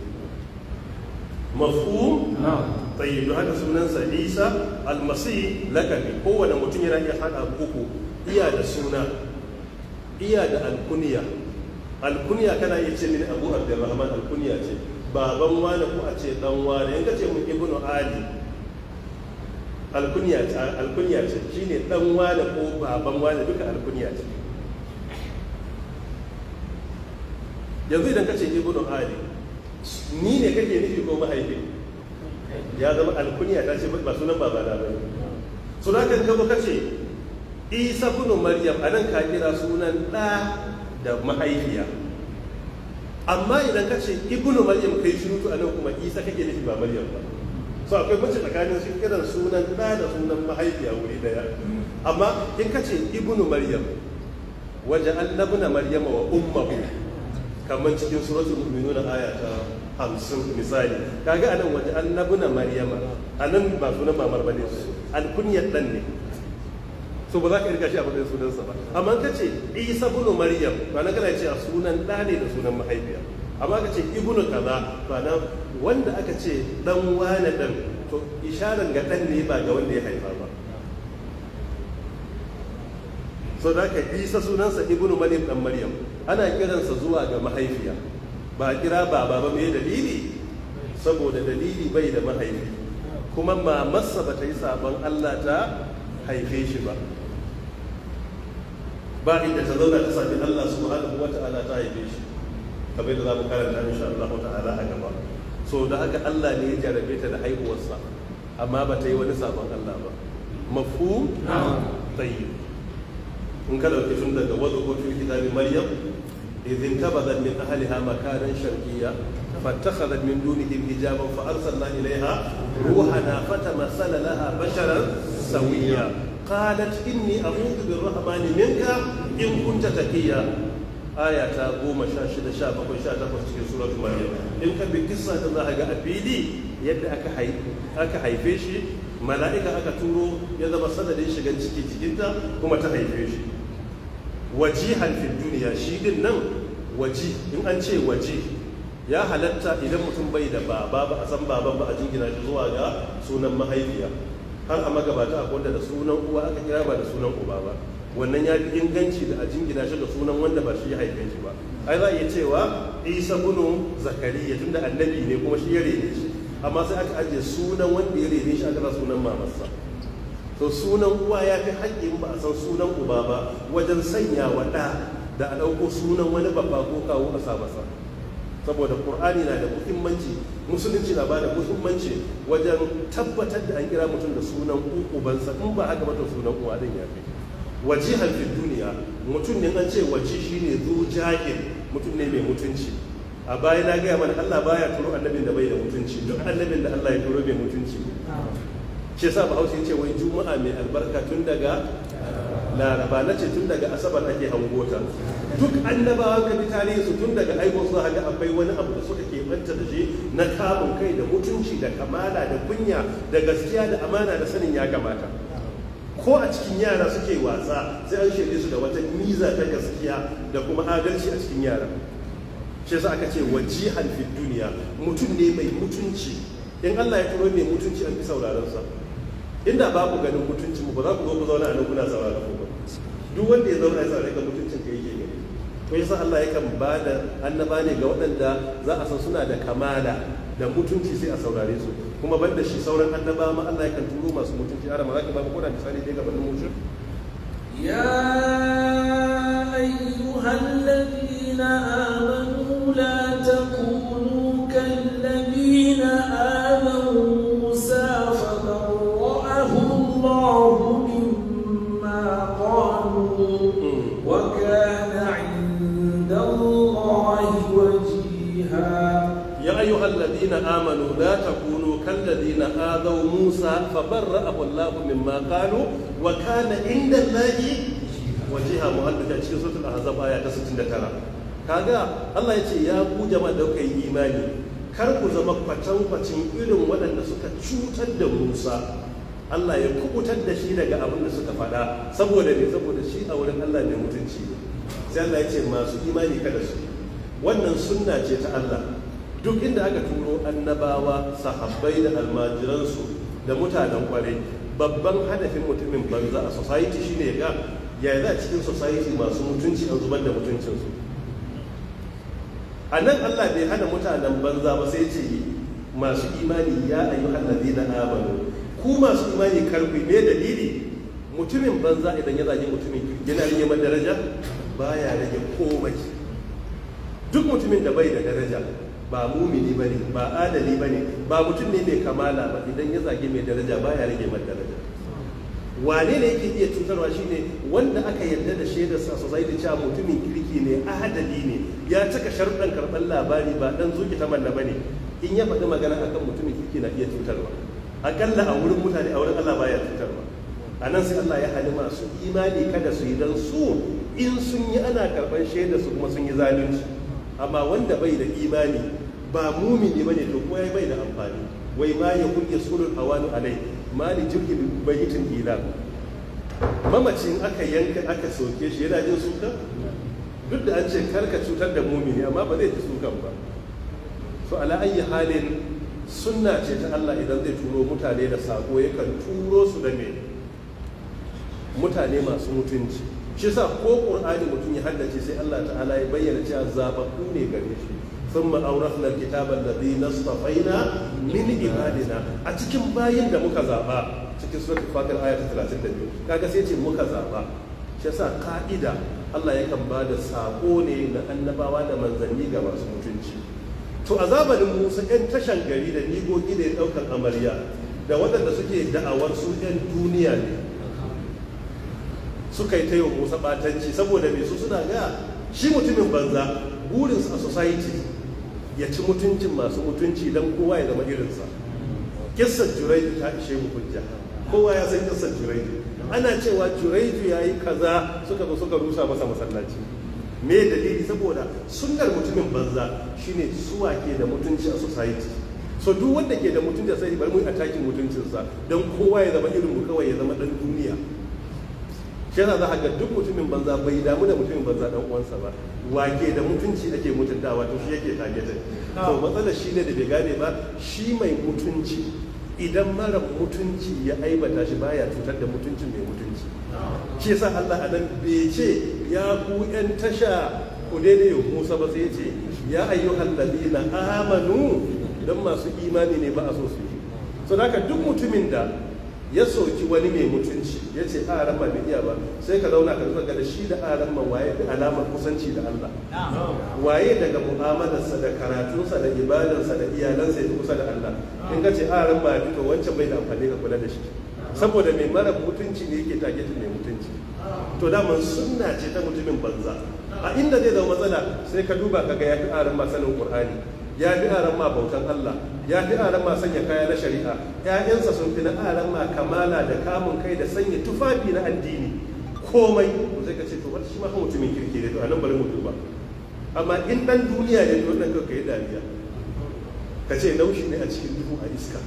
mafhum tayyib haka sunansa isa almasih lakabi kowane mutum yana iya hada uku iya da suna iya da alkunya alkunya kana iya ce mini abu abdurrahman alkunya ce baban wani ko a ce dan wani in ka ce mun ibnu ali alkunya ce alkunya ce shine dan wani ko baban wani duka alkunya ce yanzu idan ka ce ibnu ali ni ne kake nufi ko mahaifi ya zama alkunya ta ce ba sunan babana ba ne. So da kan gaba kace Isa ibn Maryam anan ka kira sunan ɗa da mahaifiya, amma idan ka ce ibnu Maryam kai shirutu anan kuma Isa kake nufi ba Maryam ba. So akwai mace tsakanin su kiran sunan ɗa da sunan mahaifiya wuri daya. Amma in ka ce ibnu Maryam waja'alna ibna Maryama wa ummuhu kamar cikin suratul mu'minun aya ta hamsin misali, kaga anan waja'alna ibna Maryama anan ba sunan mamar bane, alkunyar dan ne. So ba za ka irga shi a matsayin sunansa ba. Amma ka ce Isa ibn Maryam ba na kana ce a sunan ɗa ne da sunan mahaifiya. Amma ka ce ibnu kaza ba na wanda aka ce dan wane dan, to isharar ga dan ne ba ga wanda ya haifa ba. So da ka Isa sunansa ibnu Maryam dan Maryam, ana kiransa zuwa ga mahaifiya, ba kira baba ba. Me dalili? Saboda dalili bai da mahaifi, kuma mamarsa ba ta yi sabon Allah ta haife shi ba, ba inda ta zauna ta sami Allah subhanahu wa ta'ala ta haife shi, kamar da za mu karanta insha Allah ta'ala a gaba. So da haka Allah ne ya jarabe ta da haihuwarsa, amma ba ta yi wani sabon Allah ba. Mafhum? Tayyib. In ka dauki tun daga wadda fil kitabi Maryam idhin tabadat min ahliha makanan sharqiyya فاتخذت من دونهم حجابا فارسلنا اليها روحنا فتمثل لها بشرا سويا قالت اني اعوذ بالرحمن منك ان كنت تقيا آية goma sha shida sha bakwai sha takwas cikin suratul Maryam. In ka bi kissa da za ga a fili yadda aka aka haife shi, mala'ika aka turo ya zama sanadin shigan ciki cikinta kuma ta haife shi. Wajihan fid duniya, shi din nan waji, in an ce waji ya halatta idan mutum bai da baba, ba a san baban ba a jingina shi zuwa ga sunan mahaifiya. Har a magabata akwai wanda da sunan uwa aka kira ba da sunan uba ba, wannan ya fi inganci da a jingina shi da sunan wanda ba shi ya haife shi ba. Ai za a iya cewa Isa bin Zakariya tunda annabi ne kuma shi ya rene shi, amma sai aka ajiye sunan wanda ya rene shi aka sa sunan mamarsa. To sunan uwa ya fi haƙƙin ba a san sunan uba ba wajen sanya wa ɗa da a ɗauko sunan wani babba ko kawo a sa masa. Saboda Qur'ani na da muhimmanci, musulunci na bada muhimmanci wajen tabbatar da an kira mutum da sunan ubansa, in ba haka ba to sunan uwa din ya fi. Wajihan fi duniya, mutum ne an ce waji shine zu jahil, mutum ne mai mutunci. A baya na gaya mana Allah baya turo annabin da bai da mutunci, duk annabin da Allah ya turo mai mutunci. Shi yasa Bahaushe ya ce wai Juma'a mai albarka tun daga Laraba, na ce tun daga Asabar ake hangota. Duk annabawan ka bi tarihi su tun daga aikon su haka akwai wani abu da suka keɓanta da shi na kamun kai da mutunci da kamala da kunya da gaskiya da amana da sanin ya kamata. Ko a cikin yara suke wasa sai an shirye su da wata miza ta gaskiya da kuma adalci a cikin yara. Shi yasa aka ce wajihan fid duniya, mutum ne mai mutunci. In Allah ya turo mai mutunci an fi sauraron sa. Inda ba ku ganin mutuncin mu ba za ku zo ku zauna a nan kuna sauraron ku ba. Duk wanda ya zauna ya saurare ka mutuncin ka yake gani. To yasa Allah yakan ba da annaba ne ga waɗanda za a san suna da kamala da mutunci sai a saurare su. Kuma banda shi sauran annaba ma Allah yakan turo masu mutunci. Ara ma za ka ba mu koda misali dai gabanin mutum. Ya ayyuhalladhina amanu la takunu kalladhina amanu Musa fabarra'ahu Allahu mimma qalu wa kana 'inda Allahi wajiha. Ya ayyuhalladhina amanu la takunu kalladhina adaw Musa fabarra'ahu Allahu mimma qalu wa kana 'inda Allahi wajiha. Muhaddada cikin suratul Ahzab aya ta sittin da tara. Kaga Allah ya ce ya ku jama'a da kai imani, kar ku zama kwatankwacin irin waɗanda suka cutar da Musa. Allah ya kubutar da shi daga abin da suka faɗa, saboda ne saboda shi a wurin Allah ne mutunci. Sai Allah ya ce masu imani kada su. Wannan sunna ce ta Allah. Duk inda aka turo annabawa, sahabbai da almajiransu da mutanen kwarai, babban hadafin mutumin banza a society shine ga ya za cikin society masu mutunci an zubar da mutuncinsu. A nan Allah bai hana mutanen banza ba, sai ce masu imani ya ayyuhal ladina amanu, ku masu imani karfi. Me dalili? Mutumin banza idan ya zagi mutumin yana rage man daraja baya rage komai. duk mutumin da bai da daraja ba mumini bane ba adali bane ba mutum ne mai kamala ba idan ya zage mai daraja baya rage mai daraja. Wane ne yake iya cutarwa shine wanda aka yarda da shaidar sa society cewa mutumin kirki ne adali ne ya cika sharuɗan karɓar labari ba dan zuki ta manna bane in ya faɗi magana akan mutumin kirki na iya cutarwa akalla a wurin mutane a wurin Allah baya cutarwa. A nan sai Allah ya hali masu imani kada su yi dan su in sun yi ana karɓar shaidar su kuma sun yi zalunci, amma wanda bai da imani ba mumini bane to ko bai da amfani. Wai ma ya kuke sulul awanu alai mali jirgin bayitin ila mamacin aka yanka aka soke shi yana jin suka duk da an ce karka cutar da mumini amma ba zai ji sukan ba. So ala ayi halin sunna ce ta Allah idan zai turo mutane da sako yakan turo su da me mutane masu mutunci. Shi sa ko Qur'ani mutum ya haddace sai Allah ta'ala ya bayyana cewa zababbu ne gare shi. Thumma awrathna al-kitaba alladhi nastafaina min ibadina, a cikin bayin da muka zaba cikin suratul Fatir aya ta talatin da biyu kaga sai ce muka zaba. Shi sa ka'ida Allah yakan ba da sako ne na annabawa da manzanni ga masu mutunci. To a zamanin Musa ɗan tashan gari da nigogi da ya ɗaukar amarya da waɗanda suke da'awar su ɗan duniya ne suka yi ta yi Musa ɓatanci saboda mai su suna ga shi mutumin banza burinsa a society ya ci mutuncin masu mutunci don kowa ya zama irinsa. Kissar Juraidu ta ishe mu hujja, kowa ya san kissar Juraidu. Ana cewa Juraidu ya yi kaza suka zo suka rusa masa masallaci. Me dalili? Saboda sunnar mutumin banza shine suwa ke da mutunci a society. So duk wanda ke da mutunci a society bari mu attacking mutuncinsa don kowa ya zama irin mu kawai ya zama dan duniya. Shi yasa za ga duk mutumin banza bai damu da mutumin banza dan uwansa ba. Wake da mutunci ake mutuntawa to shi yake targeted. To matsalar shi ne da bai gane ba shi mai mutunci idan mara mutunci ya aibata shi baya cutar da mutuncin mai mutunci. Shi yasa Allah anan bai ce ya ku yan tasha ku daidai Musa ba sai ya ce ya ayyuhal ladina amanu dan masu imani ne ba a so su yi. So haka duk mutumin da ya soki wani mai mutunci ya ce a ran bai iya ba sai ka zauna ka zuga da shi da aran man waye da alamar kusanci da Allah, waye daga mu'amalarsa da karatunsa da ibadarsa da iyalansa ya kusa da Allah. In ka ce a ran ba to wancan bai da amfani ka kula da shi saboda mai mara mutunci ne yake targetin mai mutunci. To daman sunna ce ta mutumin banza. A inda zai zama matsala sai ka duba kaga ya fi aran ma sanin Qur'ani, ya fi aran ma bautan Allah, ya fi aran ma sanya kaya na shari'a, ‘ya'yansa sun fi na aran ma kamala da kamun kai da sanya tufafi na addini komai. Ko sai ka ce to wata shi ma mutumin kirki ne to anan bari mu duba. Amma in dan duniya ne to wannan kai dariya ka ce laushi ne a cikin duhu a iska.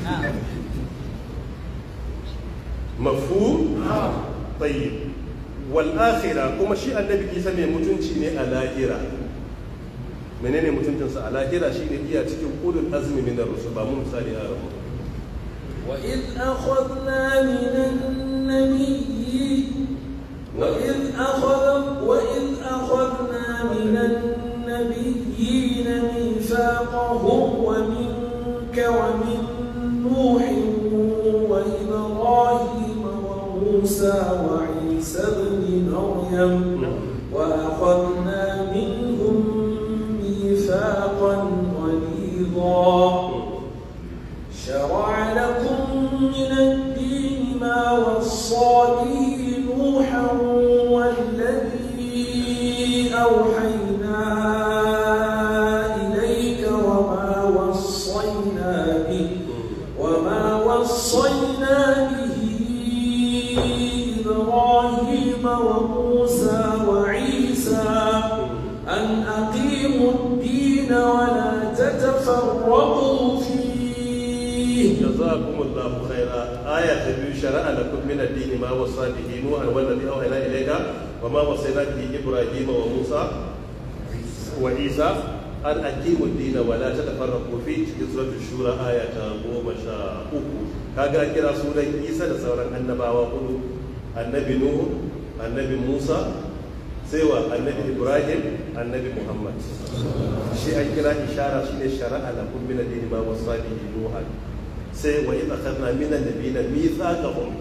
Mafhum? Tayyib. Wal akhirah kuma shi annabi Isa mai mutunci ne a lahira. Menene mutuncinsa a lahira shine iya cikin ulul azmi min ar-rusul ba mu misali a rabu. Wa id akhadna min an-nabiyyi wa id akhadna wa id akhadna min an-nabiyyin mithaqahum wa minka wa min Nuh wa Ibrahim wa Musa wa Isa ibn Maryam wa akhadna minhum ميثاقا غليظا شرع لكم من الدين ما وصى به نوحا والذي أوحينا إليك وما وصينا به وما وصينا به إبراهيم وموسى وعيسى أن أقيموا الدين ولا تتفرقوا فيه. جزاكم الله خيرا. آية تبي شرع لكم من الدين ما وصى به نوح والذي أوحينا إليك وما وصينا به إبراهيم وموسى وعيسى أن أقيموا الدين ولا تتفرقوا فيه. في سورة الشورى آية goma sha uku. Kaga kira sunan Isa da sauran annabawa hudu, annabi Nuhu, annabi Musa, sai wa annabi Ibrahim, annabi Muhammad. Shi an kira ishara shine shara'a lakum min ad-din ma wasa bihi Nuh. Sai wa idh akhadna min an-nabiyina mithaqahum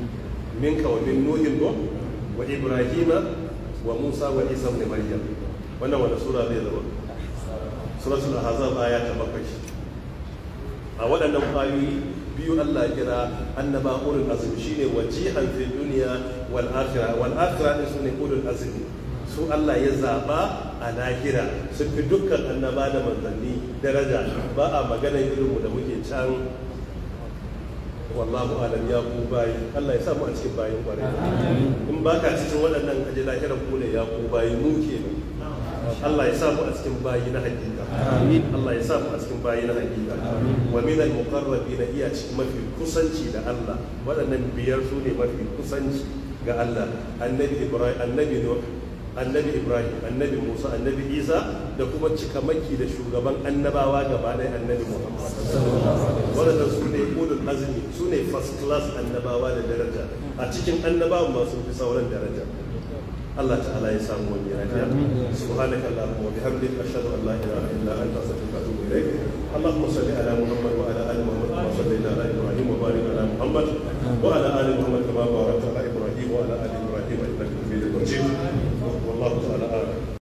minka wa min Nuh wa Ibrahim wa Musa wa Isa ibn Maryam. wannan wani sura zai zama suratul ahzab aya ta bakwai. A waɗannan ayoyi biyu Allah kira annaba ulul azmi shine wajihan fi dunya wal akhirah wal akhirah ne sune ulul azmi su Allah ya zaba a lahira sun fi dukkan annaba da manzanni daraja ba a magana irin mu da muke can wallahu alam ya ku bayi Allah ya sa mu a cikin bayin kwarai in baka cikin waɗannan aje lahira ku ne ya ku bayi mu kenan Allah ya sa mu a cikin bayi na hakika Allah ya sa mu a cikin bayi na hakika wa min al-muqarrabin iya cikin mafi kusanci da Allah waɗannan biyar su ne mafi kusanci ga Allah annabi Ibrahim annabi Nuh annabi Ibrahim annabi Musa annabi Isa da kuma cikamaki da shugaban annabawa gaba ɗaya annabi Muhammad waɗannan su ne ulul azmi su ne first class annabawa da daraja a cikin annabawan ma sun fi sauran daraja Allah ta'ala ya samu wani lafiya subhanaka allahumma wa bihamdika ashhadu an la ilaha illa anta astaghfiruka wa atubu ilayk allahumma salli ala muhammad wa ala ali muhammad kama sallaita ala ibrahim wa barik ala muhammad wa ala ali muhammad kama barakta ala ibrahim wa ala ali ibrahim innaka hamidum majid wallahu ta'ala a'lam